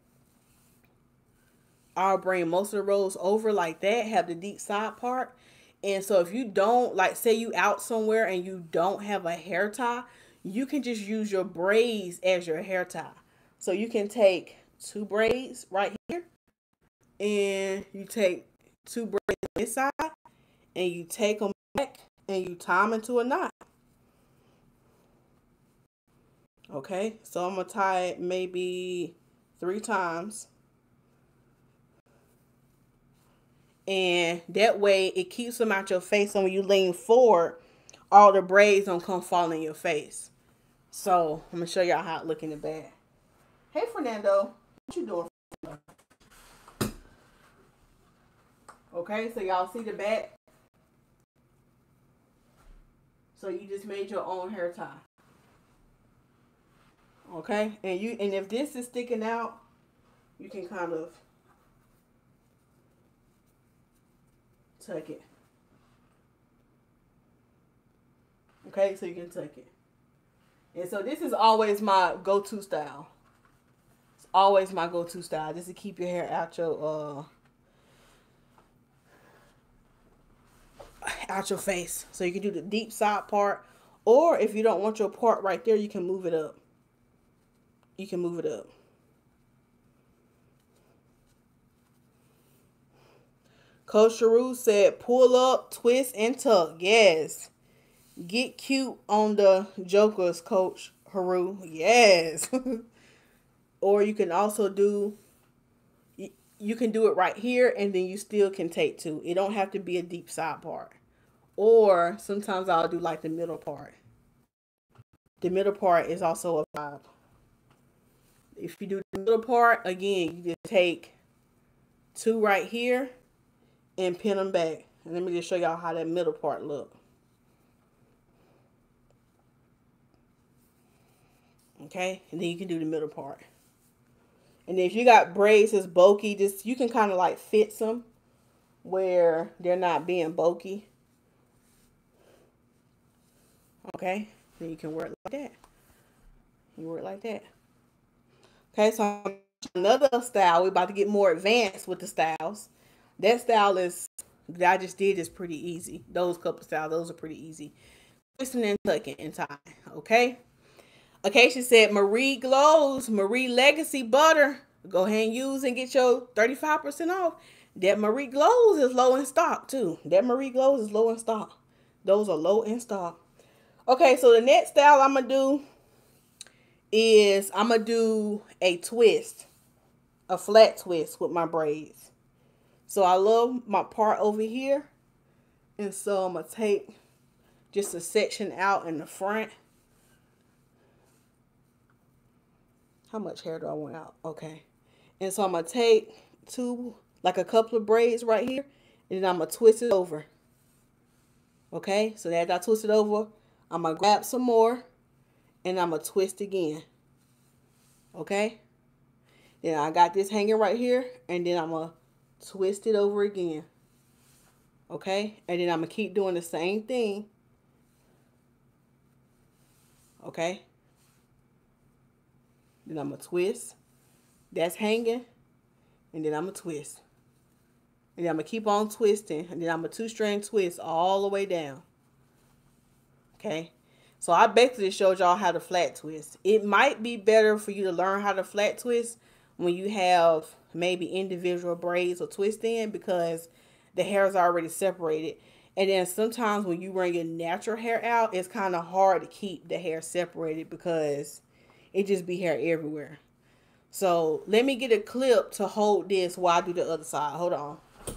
I'll bring most of the rolls over like that, have the deep side part. And so if you don't, like say you out somewhere and you don't have a hair tie, you can just use your braids as your hair tie. So you can take two braids right here. And you take two braids on this side, and you take them back, and you tie them into a knot. Okay, so I'm going to tie it maybe three times. And that way, it keeps them out your face, and when you lean forward, all the braids don't come fall in your face. So, I'm going to show y'all how it look in the back. Hey, Fernando, what you doing? Okay, so y'all see the back? So you just made your own hair tie. Okay, and you and if this is sticking out, you can kind of tuck it. Okay, so you can tuck it. And so this is always my go-to style. It's always my go-to style. Just to keep your hair out your uh out your face. So you can do the deep side part. Or if you don't want your part right there, you can move it up. You can move it up. Coach Sharu said, pull up, twist, and tuck. Yes. Get cute on the jokers, Coach Haru. Yes. Or you can also do, you, you can do it right here, and then you still can take two. It don't have to be a deep side part. Or sometimes I'll do like the middle part. The middle part is also a vibe. If you do the middle part, again, you just take two right here and pin them back. And let me just show y'all how that middle part look. Okay, and then you can do the middle part. And then if you got braids that's bulky, just you can kind of like fit them where they're not being bulky. Okay, then you can wear it like that. You wear it like that. Okay, so another style. We're about to get more advanced with the styles. That style is that I just did is pretty easy. Those couple styles, those are pretty easy. Twisting and tucking and tying. Okay. Okay, she said Marie Glows, Marie Legacy Butter. Go ahead and use and get your thirty-five percent off. That Marie Glows is low in stock too. That Marie Glows is low in stock. Those are low in stock. Okay, so the next style I'm going to do is I'm going to do a twist. A flat twist with my braids. So I love my part over here. And so I'm going to take just a section out in the front. How much hair do I want out? Okay. And so I'm going to take two, like a couple of braids right here. And then I'm going to twist it over. Okay. So that I twist it over, I'm going to grab some more. And I'm going to twist again. Okay. Then I got this hanging right here. And then I'm going to twist it over again. Okay. And then I'm going to keep doing the same thing. Okay. Then I'm going to twist. That's hanging. And then I'm going to twist. And then I'm going to keep on twisting. And then I'm going to two-strand twist all the way down. Okay. So I basically showed y'all how to flat twist. It might be better for you to learn how to flat twist when you have maybe individual braids or twist in, because the hair is already separated. And then sometimes when you bring your natural hair out, it's kind of hard to keep the hair separated because it just be hair everywhere. So let me get a clip to hold this while I do the other side. Hold on.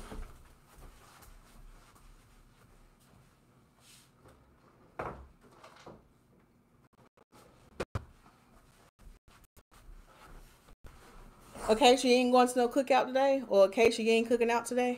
Okay, she ain't going to no cookout today? Or okay, she ain't cooking out today?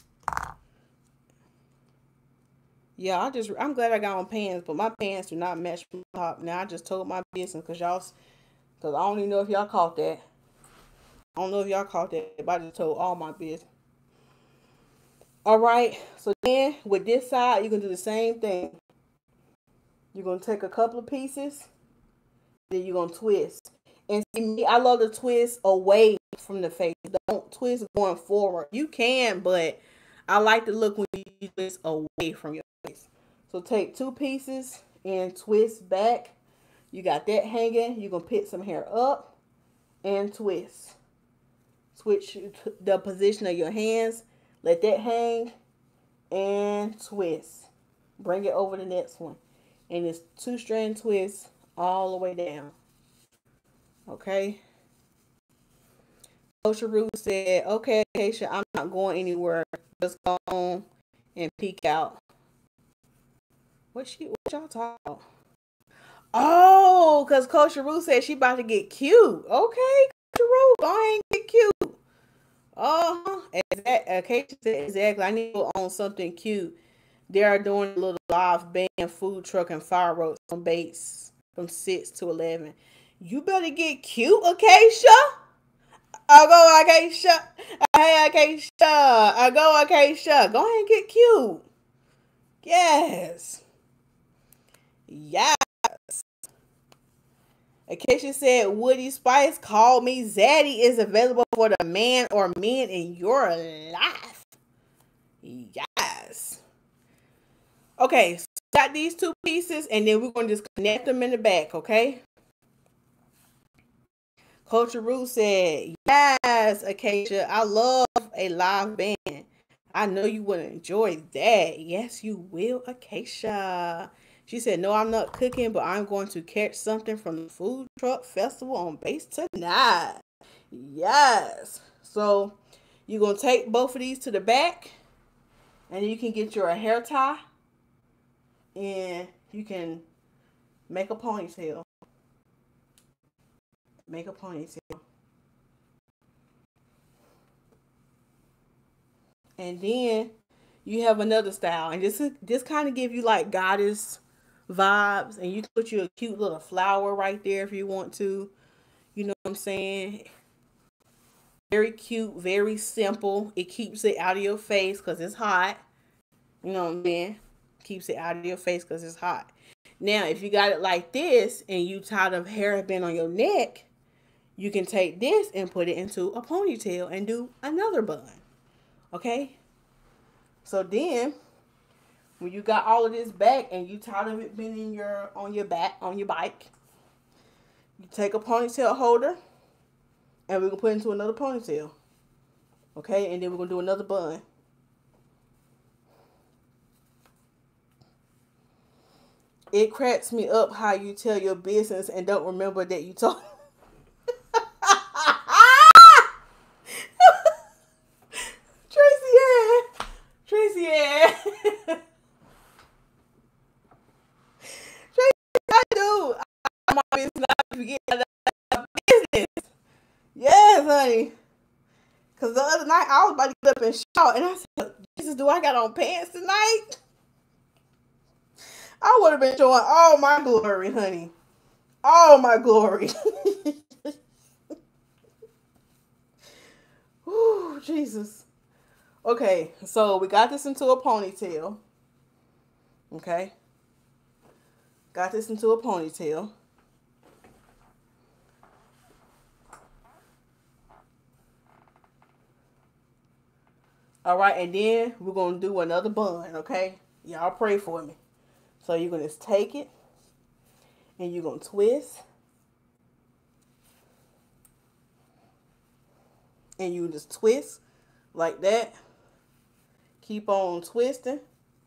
Yeah, I just, I'm glad I got on pants, but my pants do not match my top. Now, I just told my business because y'all, because I don't even know if y'all caught that. I don't know if y'all caught that, but I just told all my business. All right, so then with this side, you can do the same thing. You're going to take a couple of pieces, then you're going to twist. And see me, I love to twist away from the face. Don't twist going forward. You can, but I like to look when you twist away from your face. So take two pieces and twist back. You got that hanging. You're going to pick some hair up and twist. Switch the position of your hands. Let that hang and twist. Bring it over the next one. And it's two strand twist all the way down. Okay. Coach Ruth said, okay, Keisha, I'm not going anywhere. Just go on and peek out. What she, what y'all talking about? Oh, because Coach Ruth said she about to get cute. Okay, Coach Ruth, go ahead and get cute. Uh-huh. Exactly. Keisha said, exactly. I need to go on something cute. They are doing a little live band, food truck, and fireworks on Bates from six to eleven. You better get cute, Acacia. I go, Acacia. Hey, Acacia. I go, Acacia. Go ahead and get cute. Yes. Yes. Acacia said, Woody Spice called me. Zaddy is available for the man or men in your life. Yes. Okay, so got these two pieces, and then we're going to just connect them in the back, okay? Culture Root said, yes, Acacia, I love a live band. I know you would enjoy that. Yes, you will, Acacia. She said, no, I'm not cooking, but I'm going to catch something from the food truck festival on base tonight. Yes. So you're going to take both of these to the back, and you can get your hair tie, and you can make a ponytail. Make a ponytail. And then you have another style. And this is this kind of give you like goddess vibes. And you can put you a cute little flower right there if you want to. You know what I'm saying? Very cute, very simple. It keeps it out of your face because it's hot. You know what I'm saying? Keeps it out of your face because it's hot. Now, if you got it like this and you tired of hair being on your neck, you can take this and put it into a ponytail and do another bun. Okay? So then, when you got all of this back and you tired of it being in your on your back, on your bike, you take a ponytail holder and we're going to put it into another ponytail. Okay? And then we're going to do another bun. It cracks me up how you tell your business and don't remember that you told. Tracy, yeah. Tracy, yeah. Tracy, I do. I'm my business. I forget that business. Yes, honey. Because the other night I was about to get up and shout, and I said, Jesus, do I got on pants tonight? I would have been showing all my glory, honey. All my glory. Whew, Jesus. Okay, so we got this into a ponytail. Okay. Got this into a ponytail. All right, and then we're going to do another bun, okay? Y'all pray for me. So you're going to take it and you're going to twist. And you just twist like that. Keep on twisting.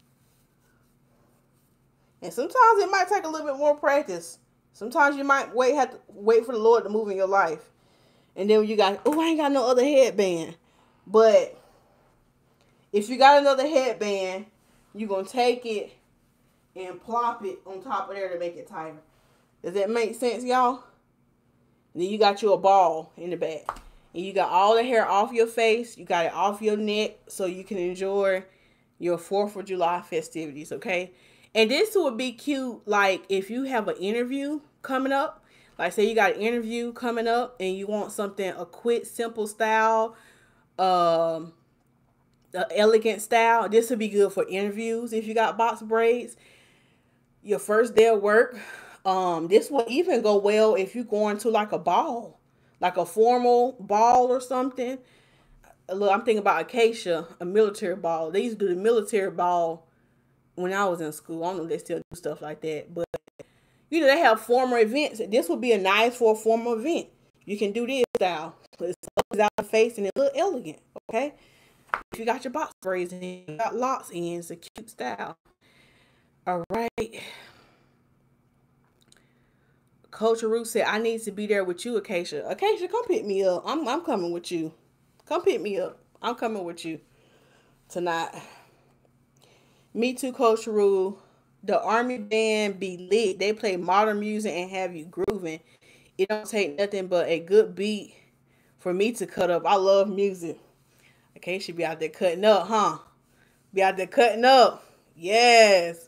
And sometimes it might take a little bit more practice. Sometimes you might wait have to wait for the Lord to move in your life. And then you got, oh, I ain't got no other headband. But if you got another headband, you're going to take it and plop it on top of there to make it tighter. Does that make sense, y'all? And then you got you a ball in the back. And you got all the hair off your face. You got it off your neck so you can enjoy your fourth of July festivities, okay? And this would be cute, like, if you have an interview coming up. Like, say you got an interview coming up and you want something, a quick, simple style, um, an elegant style. This would be good for interviews if you got box braids. Your first day of work. Um, this will even go well if you're going to, like, a ball. Like a formal ball or something. Look, I'm thinking about Acacia, a military ball. They used to do the military ball when I was in school. I don't know if they still do stuff like that. But, you know, they have formal events. This would be a nice for a formal event. You can do this style. It's out the face and it look elegant, okay? If you got your box braids in, you got locks in, it's a cute style. All right. Coach Root said, I need to be there with you, Acacia. Acacia, come pick me up. I'm I'm coming with you. Come pick me up. I'm coming with you tonight. Me too, Coach Root. The Army band be lit. They play modern music and have you grooving. It don't take nothing but a good beat for me to cut up. I love music. Acacia be out there cutting up, huh? Be out there cutting up. Yes.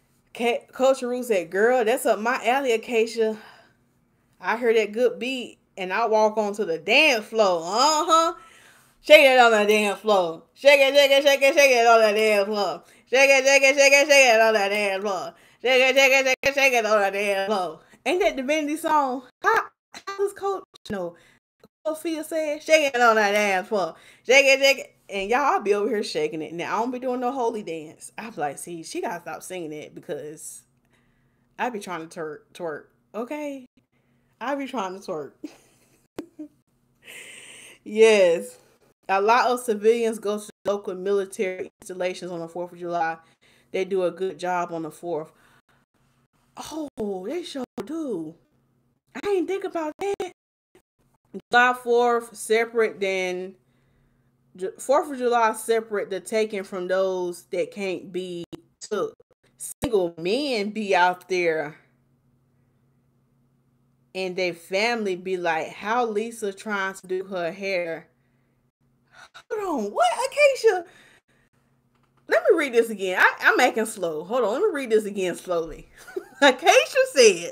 Coach Root said, girl, that's up my alley, Acacia. I heard that good beat and I walk onto the dance floor. Uh-huh. Shake it on the dance floor. Shake it, shake it, shake it, shake it on the dance floor. Shake it, shake it, shake it, shake it on the dance floor. Shake it, shake it, shake it, shake it on the dance floor. Ain't that Divinity song? How, how does Coach know? Sophia said, shake it on that dance floor. Shake it, shake it. And y'all, I'll be over here shaking it. Now, I don't be doing no holy dance. I be like, see, she got to stop singing it because I be trying to twerk. twerk. Okay? I be trying to twerk. Yes. A lot of civilians go to local military installations on the fourth of July. They do a good job on the fourth. Oh, they sure do. I didn't think about that. July fourth, separate than... fourth of July, separate the taken from those that can't be took. Single men be out there and their family be like, how Lisa trying to do her hair. Hold on, what, Acacia? Let me read this again. I, I'm acting slow. Hold on, let me read this again slowly. Acacia said,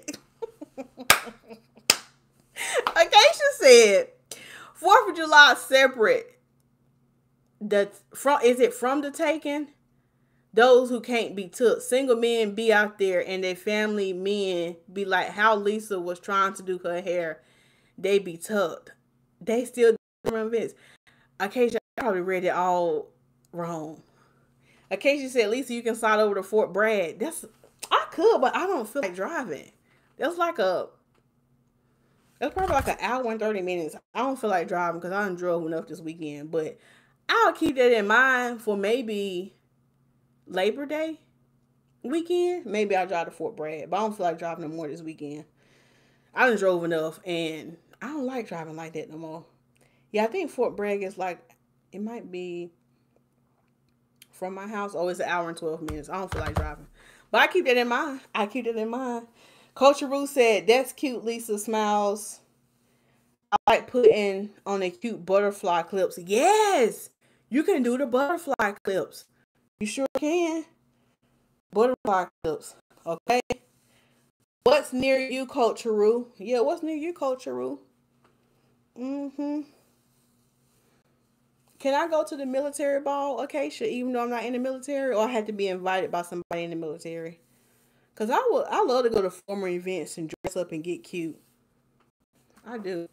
Acacia said, fourth of July separate. The from is it from the taken? Those who can't be took. Single men be out there and their family men be like how Lisa was trying to do her hair. They be tucked. They still do events. Acacia, I probably read it all wrong. Acacia said, Lisa, you can slide over to Fort Bragg. That's I could, but I don't feel like driving. That's like a that's probably like an hour and thirty minutes. I don't feel like driving because I done drove enough this weekend, but I'll keep that in mind for maybe Labor Day weekend. Maybe I'll drive to Fort Bragg, but I don't feel like driving no more this weekend. I done drove enough, and I don't like driving like that no more. Yeah, I think Fort Bragg is like, it might be from my house. Oh, it's an hour and twelve minutes. I don't feel like driving. But I keep that in mind. I keep that in mind. Culture Roo said, that's cute, Lisa Smilez. I like putting on the cute butterfly clips. Yes! You can do the butterfly clips. You sure can. Butterfly clips. Okay? What's near you, Culture Roo? Yeah, what's near you, Culture Roo? Mm-hmm. Can I go to the military ball, Acacia, even though I'm not in the military, or I have to be invited by somebody in the military? Because I would, I love to go to formal events and dress up and get cute. I do.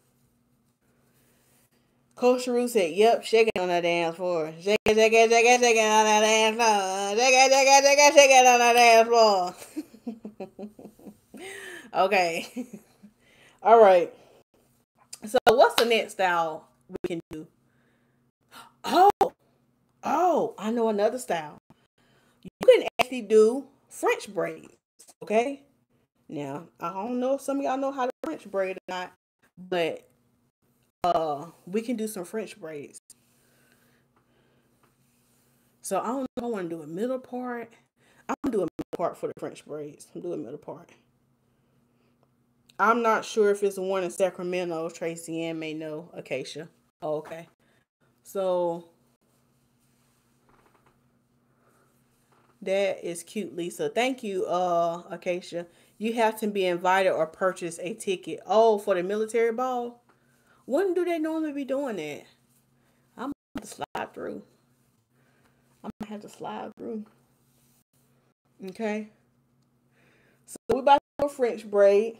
Coach Roo said, yep, shake it on that dance floor. Shake it, shake it, shake it, shake it on that dance floor. Shake it, shake it, shake it, shake it on that dance floor. Okay. All right. So what's the next style we can do? Oh, oh, I know another style. You can actually do French braids, okay? Now, I don't know if some of y'all know how to French braid or not, but uh, we can do some French braids. So I don't know if I want to do a middle part. I'm going to do a middle part for the French braids. I'm doing a middle part. I'm not sure if it's the one in Sacramento. Tracy Ann may know. Acacia. Oh, okay. So that is cute, Lisa. Thank you, uh, Acacia. You have to be invited or purchase a ticket. Oh, for the military ball? When do they normally be doing that? I'm gonna have to slide through. I'm gonna have to slide through. Okay. So we're about to do a French braid.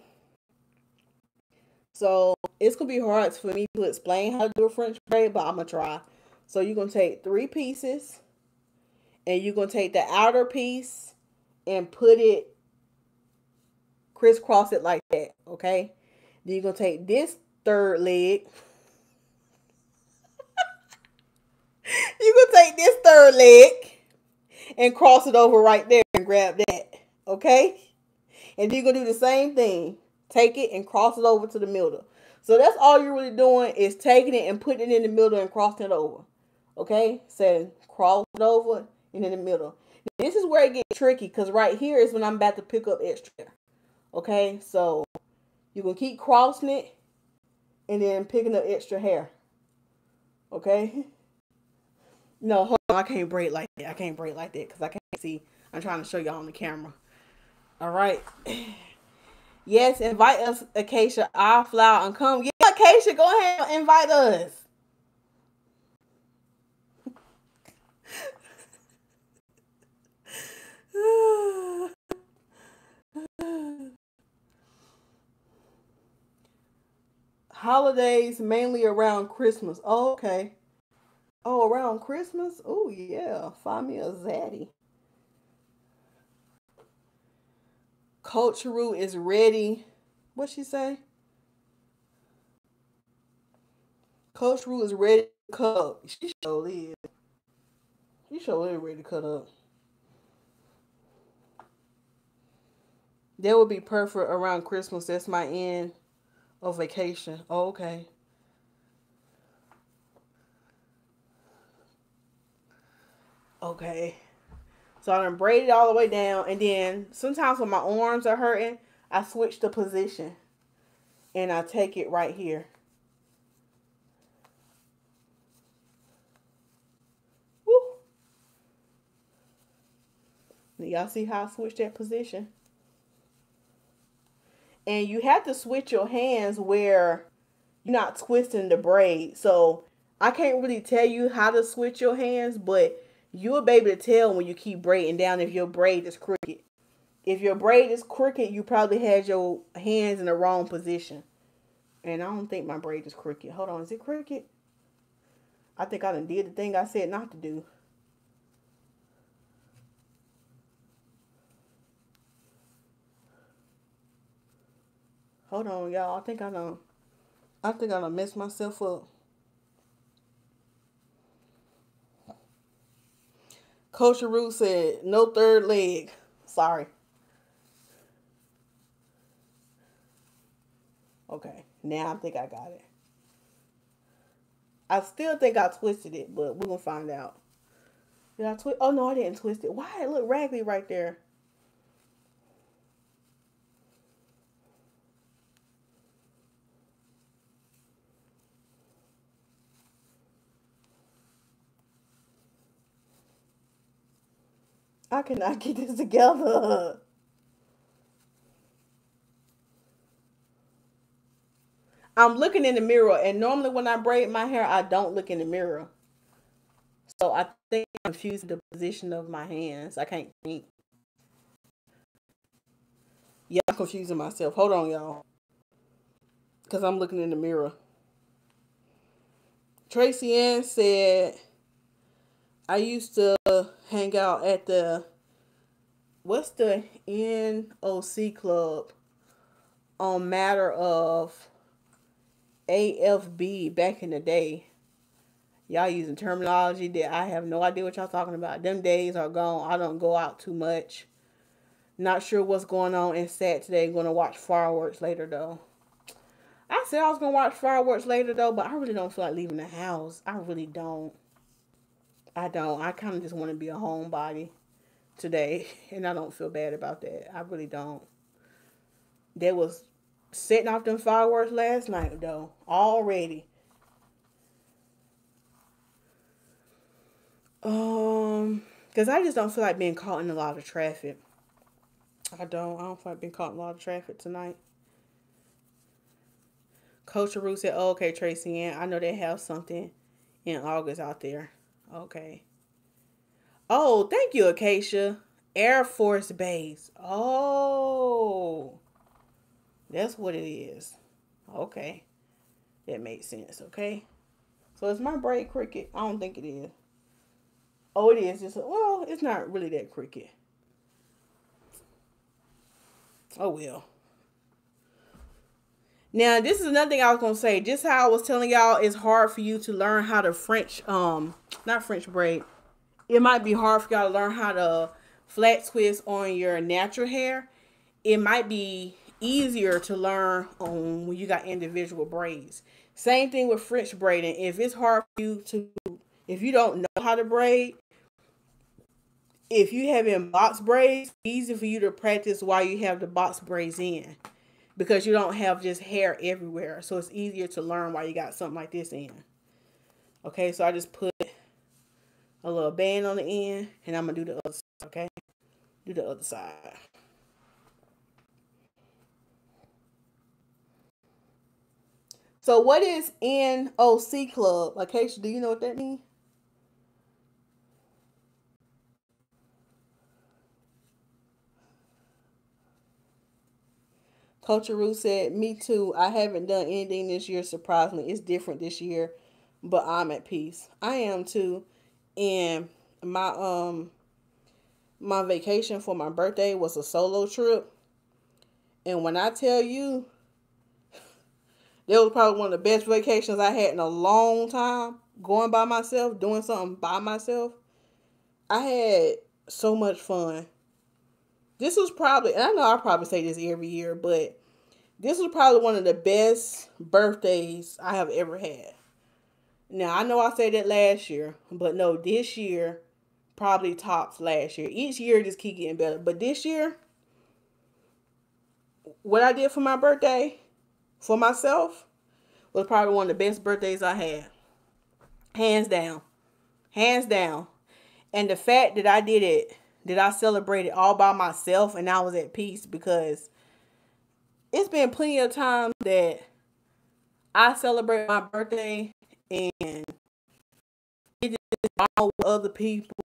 So it's gonna be hard for me to explain how to do a French braid, but I'm gonna try. So you're gonna take three pieces, and you're gonna take the outer piece and put it crisscross it like that. Okay. Then you're gonna take this third leg. You're gonna take this third leg and cross it over right there and grab that. Okay. And then you're gonna do the same thing. Take it and cross it over to the middle. So that's all you're really doing is taking it and putting it in the middle and crossing it over. Okay? So cross it over and in the middle. This is where it gets tricky because right here is when I'm about to pick up extra. Okay? So you're going to keep crossing it and then picking up extra hair. Okay? No, hold on. I can't braid like that. I can't braid like that because I can't see. I'm trying to show y'all on the camera. All right. Yes, invite us, Acacia. I'll fly out and come. Yeah, Acacia, go ahead and invite us. Holidays mainly around Christmas. Oh, okay. Oh, around Christmas? Oh, yeah. Find me a zaddy. Coach Rue is ready. What she say? Coach Rue is ready to cut up. She sure is. She sure is ready to cut up. That would be perfect around Christmas. That's my end of vacation. Oh, okay. Okay. So I done braid it all the way down. And then sometimes when my arms are hurting, I switch the position. And I take it right here. Woo. Y'all see how I switch that position? And you have to switch your hands where you're not twisting the braid. So I can't really tell you how to switch your hands, but you'll be able to tell when you keep braiding down if your braid is crooked. If your braid is crooked, you probably had your hands in the wrong position. And I don't think my braid is crooked. Hold on, is it crooked? I think I done did the thing I said not to do. Hold on, y'all. I think I done, I think I done messed myself up. Coach Root said, no third leg. Sorry. Okay, now I think I got it. I still think I twisted it, but we're going to find out. Did I twist? Oh, no, I didn't twist it. Why? It looked raggedy right there. I cannot get this together. I'm looking in the mirror, and normally when I braid my hair, I don't look in the mirror. So I think I'm confusing the position of my hands. I can't think. Yeah, I'm confusing myself. Hold on, y'all. Because I'm looking in the mirror. Tracy Ann said, I used to hang out at the, what's the N O C club on matter of A F B back in the day. Y'all using terminology that I have no idea what y'all talking about. Them days are gone. I don't go out too much. Not sure what's going on in Sat today. Going to watch fireworks later though. I said I was going to watch fireworks later though, but I really don't feel like leaving the house. I really don't. I don't. I kind of just want to be a homebody today, and I don't feel bad about that. I really don't. There was setting off them fireworks last night though, already. Um, because I just don't feel like being caught in a lot of traffic. I don't. I don't feel like being caught in a lot of traffic tonight. Coach Rue said, oh, okay, Tracy Ann, I know they have something in August out there. Okay. Oh, thank you, Acacia. Air Force Base. Oh, that's what it is. Okay. That makes sense, okay? So is my braid crooked? I don't think it is. Oh, it is. Just, well, it's not really that crooked. Oh, well. Now, this is another thing I was going to say. Just how I was telling y'all, it's hard for you to learn how to French, um, not French braid. It might be hard for y'all to learn how to flat twist on your natural hair. It might be easier to learn on when you got individual braids. Same thing with French braiding. If it's hard for you to, if you don't know how to braid, if you have in box braids, it's easy for you to practice while you have the box braids in. Because you don't have just hair everywhere. So it's easier to learn while you got something like this in. Okay, so I just put a little band on the end. And I'm going to do the other side, okay? Do the other side. So what is N O C Club? Acacia, do you know what that means? Culture Roo said, me too. I haven't done anything this year, surprisingly. It's different this year, but I'm at peace. I am too. And my um my vacation for my birthday was a solo trip. And when I tell you, that was probably one of the best vacations I had in a long time. Going by myself, doing something by myself. I had so much fun. This was probably, and I know I probably say this every year, but this was probably one of the best birthdays I have ever had. Now, I know I said that last year, but no, this year probably tops last year. Each year just keep getting better. But this year, what I did for my birthday, for myself, was probably one of the best birthdays I had. Hands down. Hands down. And the fact that I did it, that I celebrated all by myself and I was at peace, because it's been plenty of times that I celebrate my birthday and it just all with other people.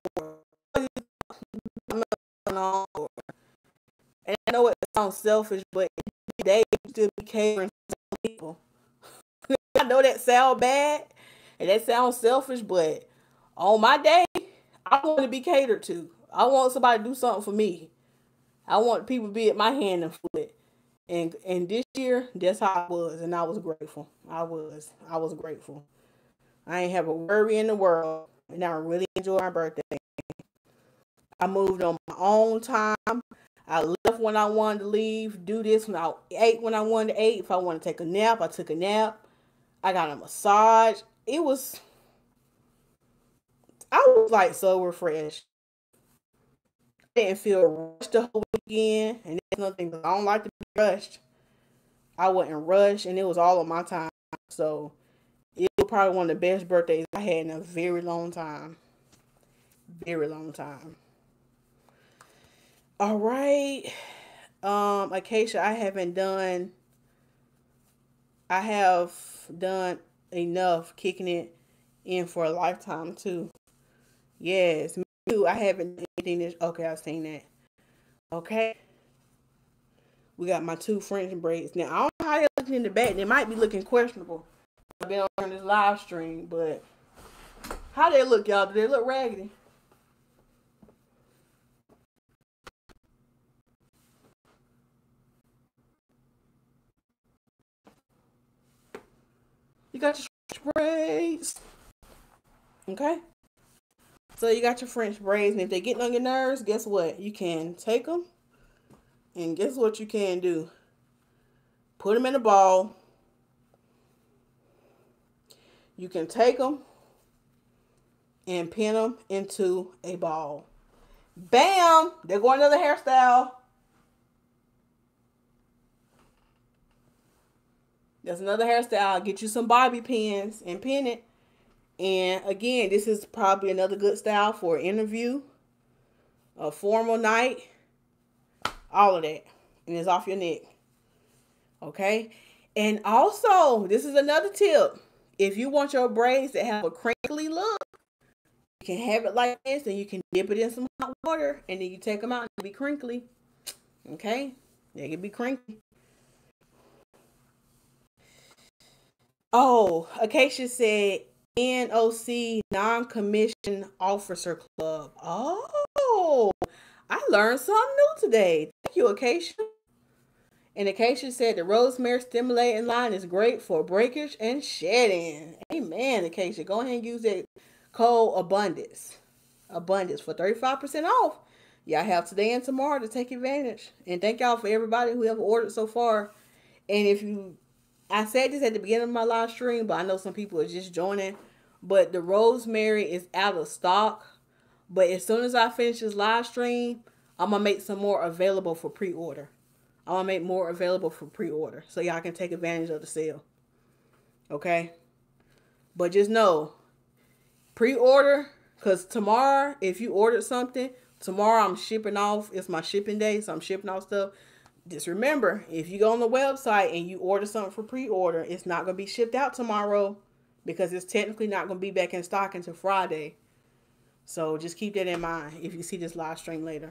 And I know it sounds selfish, but they still be catering to people. I know that sounds bad and that sounds selfish, but on my day, I want to be catered to. I want somebody to do something for me. I want people to be at my hand and foot. And and this year, that's how I was, and I was grateful. I was. I was grateful. I ain't have a worry in the world, and I really enjoyed my birthday. I moved on my own time. I left when I wanted to leave. Do this when I ate when I wanted to eat. If I wanted to take a nap, I took a nap. I got a massage. It was, I was like so refreshed. I didn't feel rushed the whole weekend, and that's nothing. I don't like to be rushed. I wasn't rushed, and it was all on my time. So it was probably one of the best birthdays I had in a very long time. Very long time. All right. Um, Acacia, I haven't done, I have done enough kicking it in for a lifetime too. Yes, me too. I haven't done anything this, okay, I've seen that. Okay. We got my two French braids. Now, I don't know how they're looking in the back. They might be looking questionable. I've been on this live stream, but how they look, y'all? Do they look raggedy? You got your French braids. Okay. So you got your French braids, and if they're getting on your nerves, guess what? You can take them, and guess what you can do? Put them in a ball. You can take them and pin them into a ball. Bam! There go another hairstyle. There's another hairstyle. Get you some bobby pins and pin it. And again, this is probably another good style for an interview, a formal night, all of that. And it's off your neck. Okay? And also, this is another tip. If you want your braids to have a crinkly look, you can have it like this, and you can dip it in some hot water, and then you take them out and be crinkly. Okay? They can be crinkly. Oh, Acacia said N O C, Non-Commissioned Officer Club. Oh, I learned something new today. Thank you, Acacia. And Acacia said the rosemary stimulating line is great for breakage and shedding. Amen, Acacia. Go ahead and use that code Abundance. Abundance for thirty-five percent off. Y'all have today and tomorrow to take advantage. And thank y'all for everybody who have ordered so far. And if you, I said this at the beginning of my live stream, but I know some people are just joining. But the rosemary is out of stock. But as soon as I finish this live stream, I'm going to make some more available for pre-order. I'm going to make more available for pre-order so y'all can take advantage of the sale. Okay? But just know, pre-order, because tomorrow, if you ordered something, tomorrow I'm shipping off. It's my shipping day, so I'm shipping off stuff. just remember, if you go on the website and you order something for pre-order, it's not going to be shipped out tomorrow because it's technically not going to be back in stock until Friday. So just keep that in mind if you see this live stream later.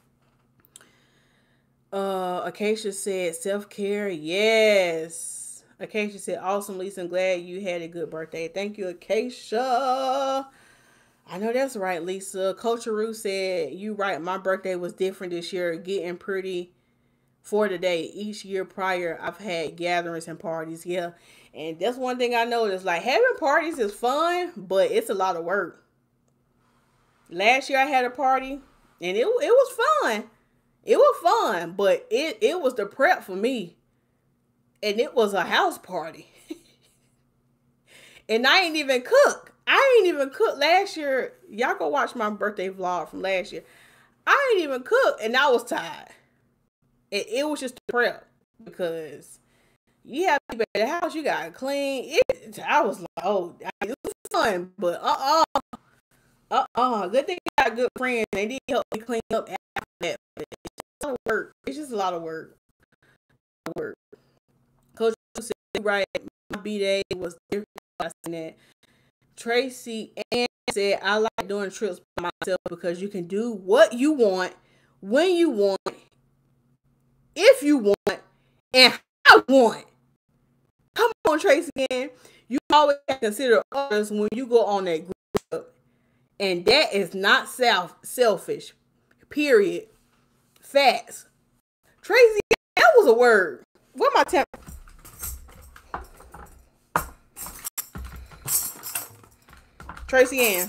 Uh, Acacia said self-care. Yes. Acacia said, awesome, Lisa. I'm glad you had a good birthday. Thank you, Acacia. I know that's right, Lisa. Coach Rue said, you right. My birthday was different this year. Getting pretty for today. Each year prior, I've had gatherings and parties. Yeah. And that's one thing I noticed. Like, having parties is fun, but it's a lot of work. Last year I had a party and it, it was fun. It was fun, but it, it was the prep for me. And it was a house party. And I ain't even cook. I ain't even cook last year. Y'all go watch my birthday vlog from last year. I ain't even cook and I was tired. It, it was just the prep because you have people at the house, you gotta clean. It, I was like, oh, it was fun, but uh-uh. Uh-uh. Good thing I got good friends. They did help me clean up after that. But it's just a lot of work. It's just a lot of work. Work. Coach said, right, my B-Day was different. That. Tracy Ann said, I like doing trips by myself because you can do what you want, when you want, if you want, and how you want. Come on, Tracy Ann. You always have to consider others when you go on that group trip. And that is not self selfish. Period. Facts. Tracy, that was a word. What my temp? Tracy Ann.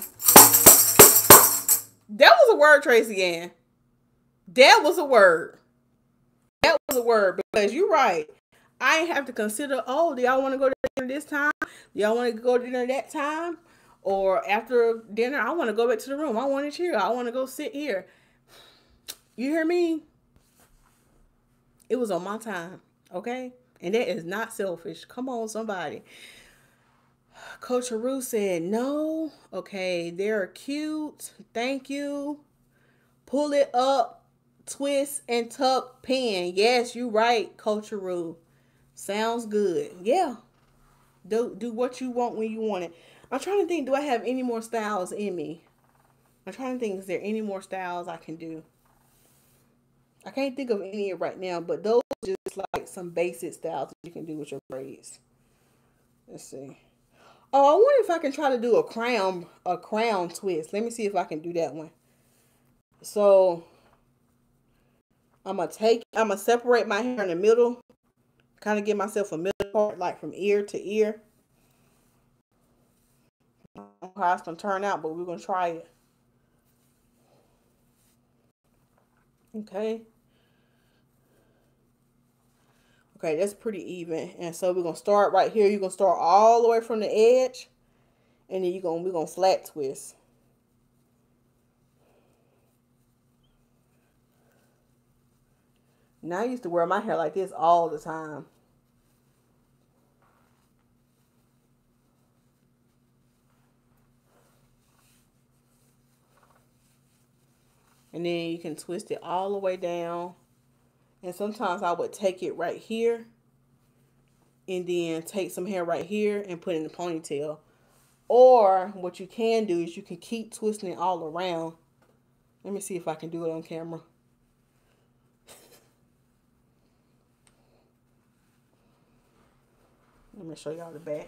That was a word, Tracy Ann. That was a word. That was a word because you're right. I ain't have to consider, oh, do y'all want to go to dinner this time? Do y'all want to go to dinner that time? Or after dinner, I want to go back to the room. I want to chill. I want to go sit here. You hear me? It was on my time, okay? And that is not selfish. Come on, somebody. Coach Haru said, no. Okay, they're cute. Thank you. Pull it up, twist, and tuck, pin. Yes, you right, Coach Haru. Sounds good. Yeah. Do, do what you want when you want it. I'm trying to think, do I have any more styles in me? I'm trying to think, is there any more styles I can do? I can't think of any right now, but those are just like some basic styles that you can do with your braids. Let's see. Oh, I wonder if I can try to do a crown, a crown twist. Let me see if I can do that one. So I'm gonna take, I'm gonna separate my hair in the middle, kind of give myself a middle part, like from ear to ear. I don't know how it's gonna turn out, but we're gonna try it. Okay. Okay, that's pretty even. And so we're gonna start right here. You're gonna start all the way from the edge, and then you're gonna we're gonna flat twist. Now I used to wear my hair like this all the time. And then you can twist it all the way down. And sometimes I would take it right here and then take some hair right here and put it in the ponytail. Or what you can do is you can keep twisting it all around. Let me see if I can do it on camera. Let me show y'all the back.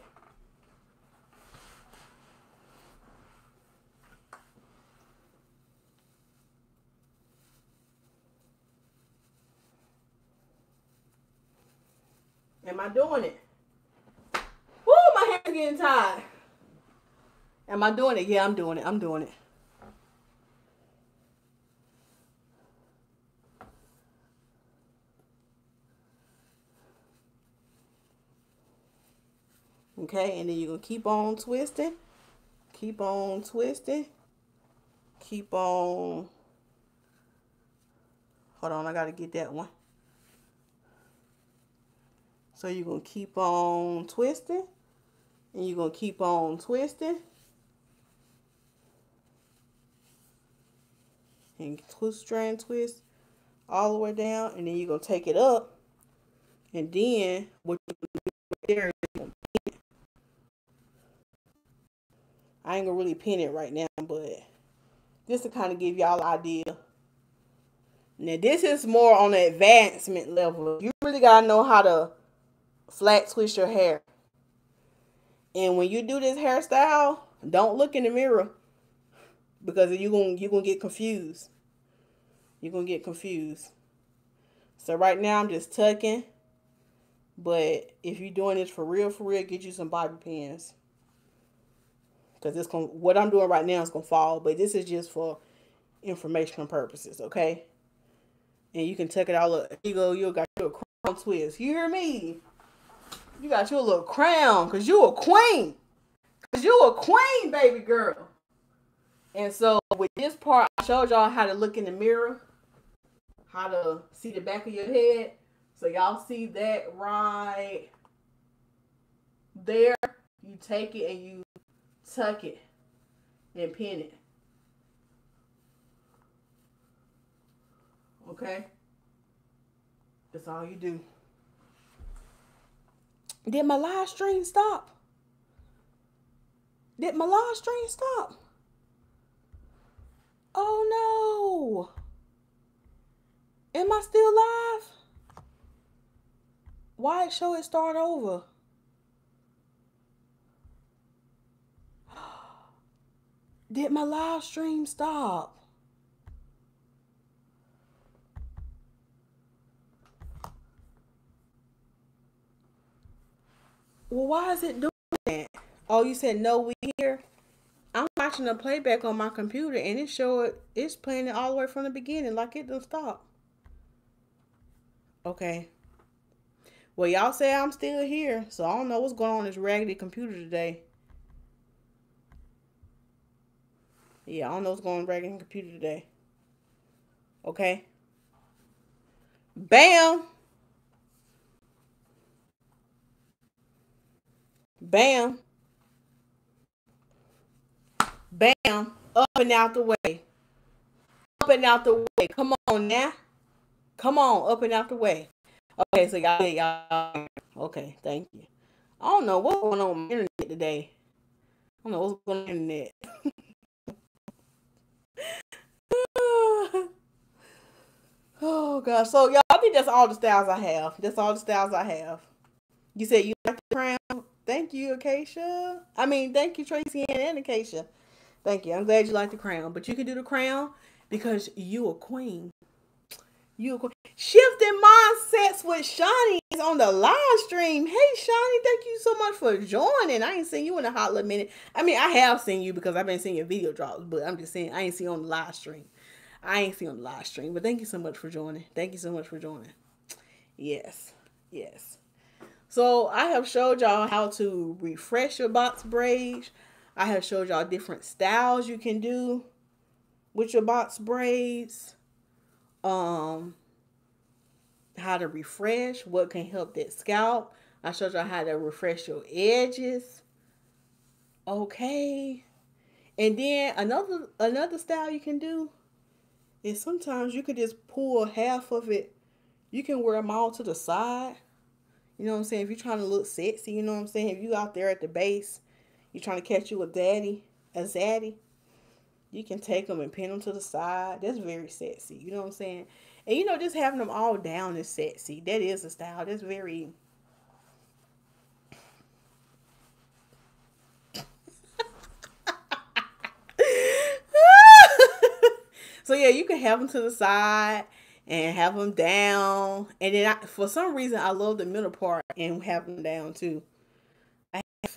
Am I doing it? Woo, my hair's getting tired. Am I doing it? Yeah, I'm doing it. I'm doing it. Okay, and then you're going to keep on twisting. Keep on twisting. Keep on. Hold on, I got to get that one. So you're going to keep on twisting. And you're going to keep on twisting. And twist, strand, twist all the way down, and then you're gonna take it up, and then what you do there, I ain't gonna really pin it right now, but just to kind of give y'all an idea. Now this is more on the advancement level. You really gotta know how to flat twist your hair. And when you do this hairstyle, don't look in the mirror, because you're gonna you're gonna get confused. You're gonna get confused. So right now I'm just tucking. But if you're doing this for real, for real, get you some bobby pins. Because it's gonna, what I'm doing right now is gonna fall. But this is just for information purposes, okay? And you can tuck it all up. Here you go, you got your crown twist. You hear me? You got your little crown, because you a queen. Because you a queen, baby girl. And so with this part, I showed y'all how to look in the mirror. How to see the back of your head. So y'all see that right there. You take it and you tuck it and pin it. Okay? That's all you do. Did my live stream stop? Did my live stream stop? Oh no. Am I still live? Why show it start over? Did my live stream stop? Well, why is it doing that? Oh, you said no, we here? I'm watching the playback on my computer and it showed it's playing it all the way from the beginning like it didn't stop. Okay. Well, y'all say I'm still here, so I don't know what's going on in this raggedy computer today. Yeah, I don't know what's going on in the raggedy computer today. Okay. Bam. Bam. Bam. Up and out the way. Up and out the way. Come on now. Come on, up and out the way. Okay, so y'all, y'all. Okay, thank you. I don't know what's going on with my internet today. I don't know what's going on with the internet. Oh gosh. So y'all, I think that's all the styles I have. That's all the styles I have. You said you like the crown. Thank you, Acacia. I mean, thank you, Tracy and Acacia. Thank you. I'm glad you like the crown. But you can do the crown because you a queen. You a queen. Shifting mindsets with Shawnee is on the live stream. Hey, Shawnee, thank you so much for joining. I ain't seen you in a hot little minute. I mean, I have seen you because I've been seeing your video drops, but I'm just saying I ain't seen you on the live stream. I ain't seen you on the live stream, but thank you so much for joining. Thank you so much for joining. Yes, yes. So I have showed y'all how to refresh your box braids. I have showed y'all different styles you can do with your box braids. Um, how to refresh, what can help that scalp. I showed y'all how to refresh your edges. Okay. And then another another style you can do is sometimes you could just pull half of it. You can wear them all to the side. You know what I'm saying? If you're trying to look sexy, you know what I'm saying? If you out there at the base, you're trying to catch you a daddy, a zaddy, you can take them and pin them to the side. That's very sexy. You know what I'm saying? And you know, just having them all down is sexy. That is a style. That's very... So yeah, you can have them to the side and have them down. And then I, for some reason, I love the middle part and have them down too. I have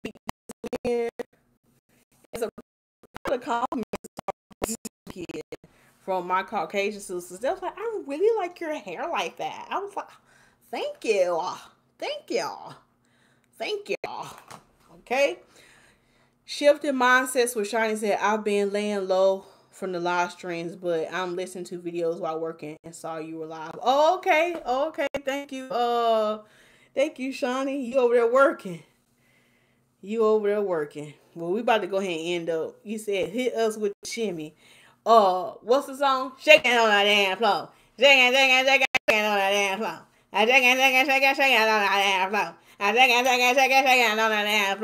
it's a lot of comments from my Caucasian sisters. They was like, I really like your hair like that. I was like, thank you. Thank you. Thank you. Okay. Shifting mindsets with Shiny said, I've been laying low from the live streams, but I'm listening to videos while working and saw you were live. Oh, okay. Okay. Thank you. Uh, thank you, Shiny. You over there working. You over there working. Well, we about to go ahead and end up. You said, hit us with the shimmy. Uh, what's the song? Shaking on that damn floor. Shaking, shaking, shaking, shaking on that damn floor. I shaking, shaking, shaking, shaking on that damn floor. I shaking, shaking, shaking, shaking on that damn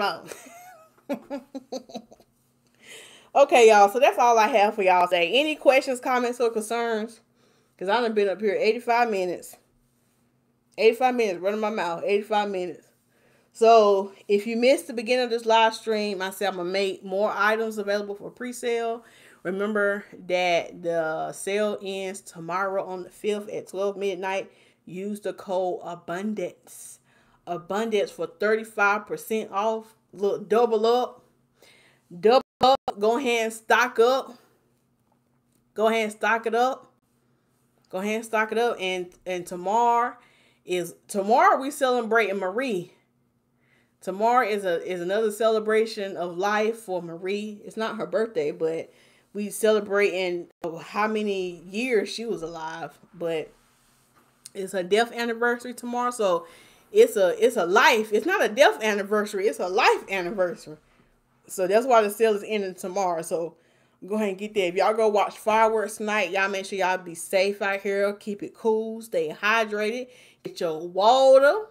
floor. Okay, y'all. So that's all I have for y'all today. Any questions, comments, or concerns? Because I done been up here eighty-five minutes. eighty-five minutes, running my mouth. eighty-five minutes. So if you missed the beginning of this live stream, I said I'm going to make more items available for pre-sale. Remember that the sale ends tomorrow on the fifth at twelve midnight. Use the code ABUNDANCE. Abundance for thirty-five percent off. Look, double up. Double up. Go ahead and stock up. Go ahead and stock it up. Go ahead and stock it up. And and tomorrow is tomorrow we celebrating Marie. Tomorrow is a is another celebration of life for Marie. It's not her birthday, but we celebrating how many years she was alive. But it's her death anniversary tomorrow, so it's a it's a life. It's not a death anniversary. It's a life anniversary. So that's why the sale is ending tomorrow. So go ahead and get there. If y'all go watch fireworks tonight, y'all make sure y'all be safe out here. Keep it cool. Stay hydrated. Get your water.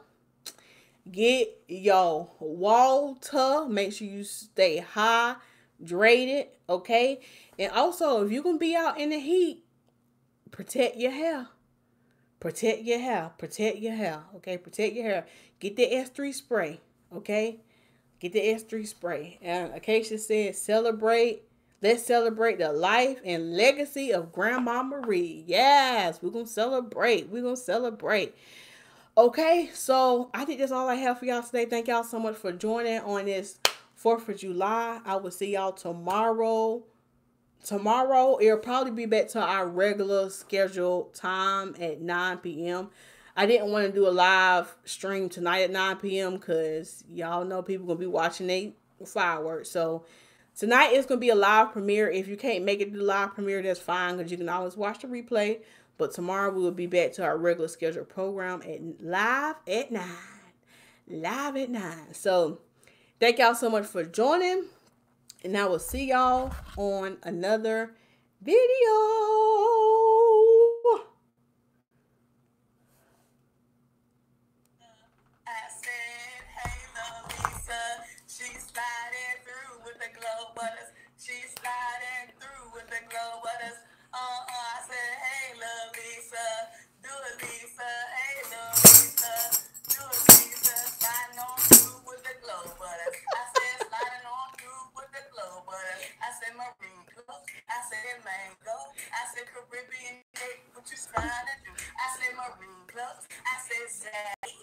Get your water. Make sure you stay hydrated. Okay. And also, if you're going to be out in the heat, protect your hair. Protect your hair. Protect your hair. Okay. Protect your hair. Get the S three spray. Okay. Get the S three spray. And Acacia said, celebrate. Let's celebrate the life and legacy of Grandma Marie. Yes, we're going to celebrate. We're going to celebrate. Okay, so I think that's all I have for y'all today. Thank y'all so much for joining on this fourth of July. I will see y'all tomorrow. Tomorrow, it'll probably be back to our regular scheduled time at nine p.m. I didn't want to do a live stream tonight at nine p.m. because y'all know people going to be watching they fireworks. So tonight is going to be a live premiere. If you can't make it to the live premiere, that's fine because you can always watch the replay. But tomorrow we will be back to our regular scheduled program at live at nine. Live at nine. So thank y'all so much for joining. And I will see y'all on another video. I said, hey, little Lisa. She's sliding through with the glow butters. She's sliding through with the glow butters. Uh-uh, I said, hey, little Lisa. Do it, Lisa. Hey, little Lisa. Do it, Lisa. Sliding on through with the glow butters. I said, sliding on through with the glow butters. I said, marine glow. I said, mango. I said, Caribbean cake. What you trying to do? I said, marine glow. I said, Zay.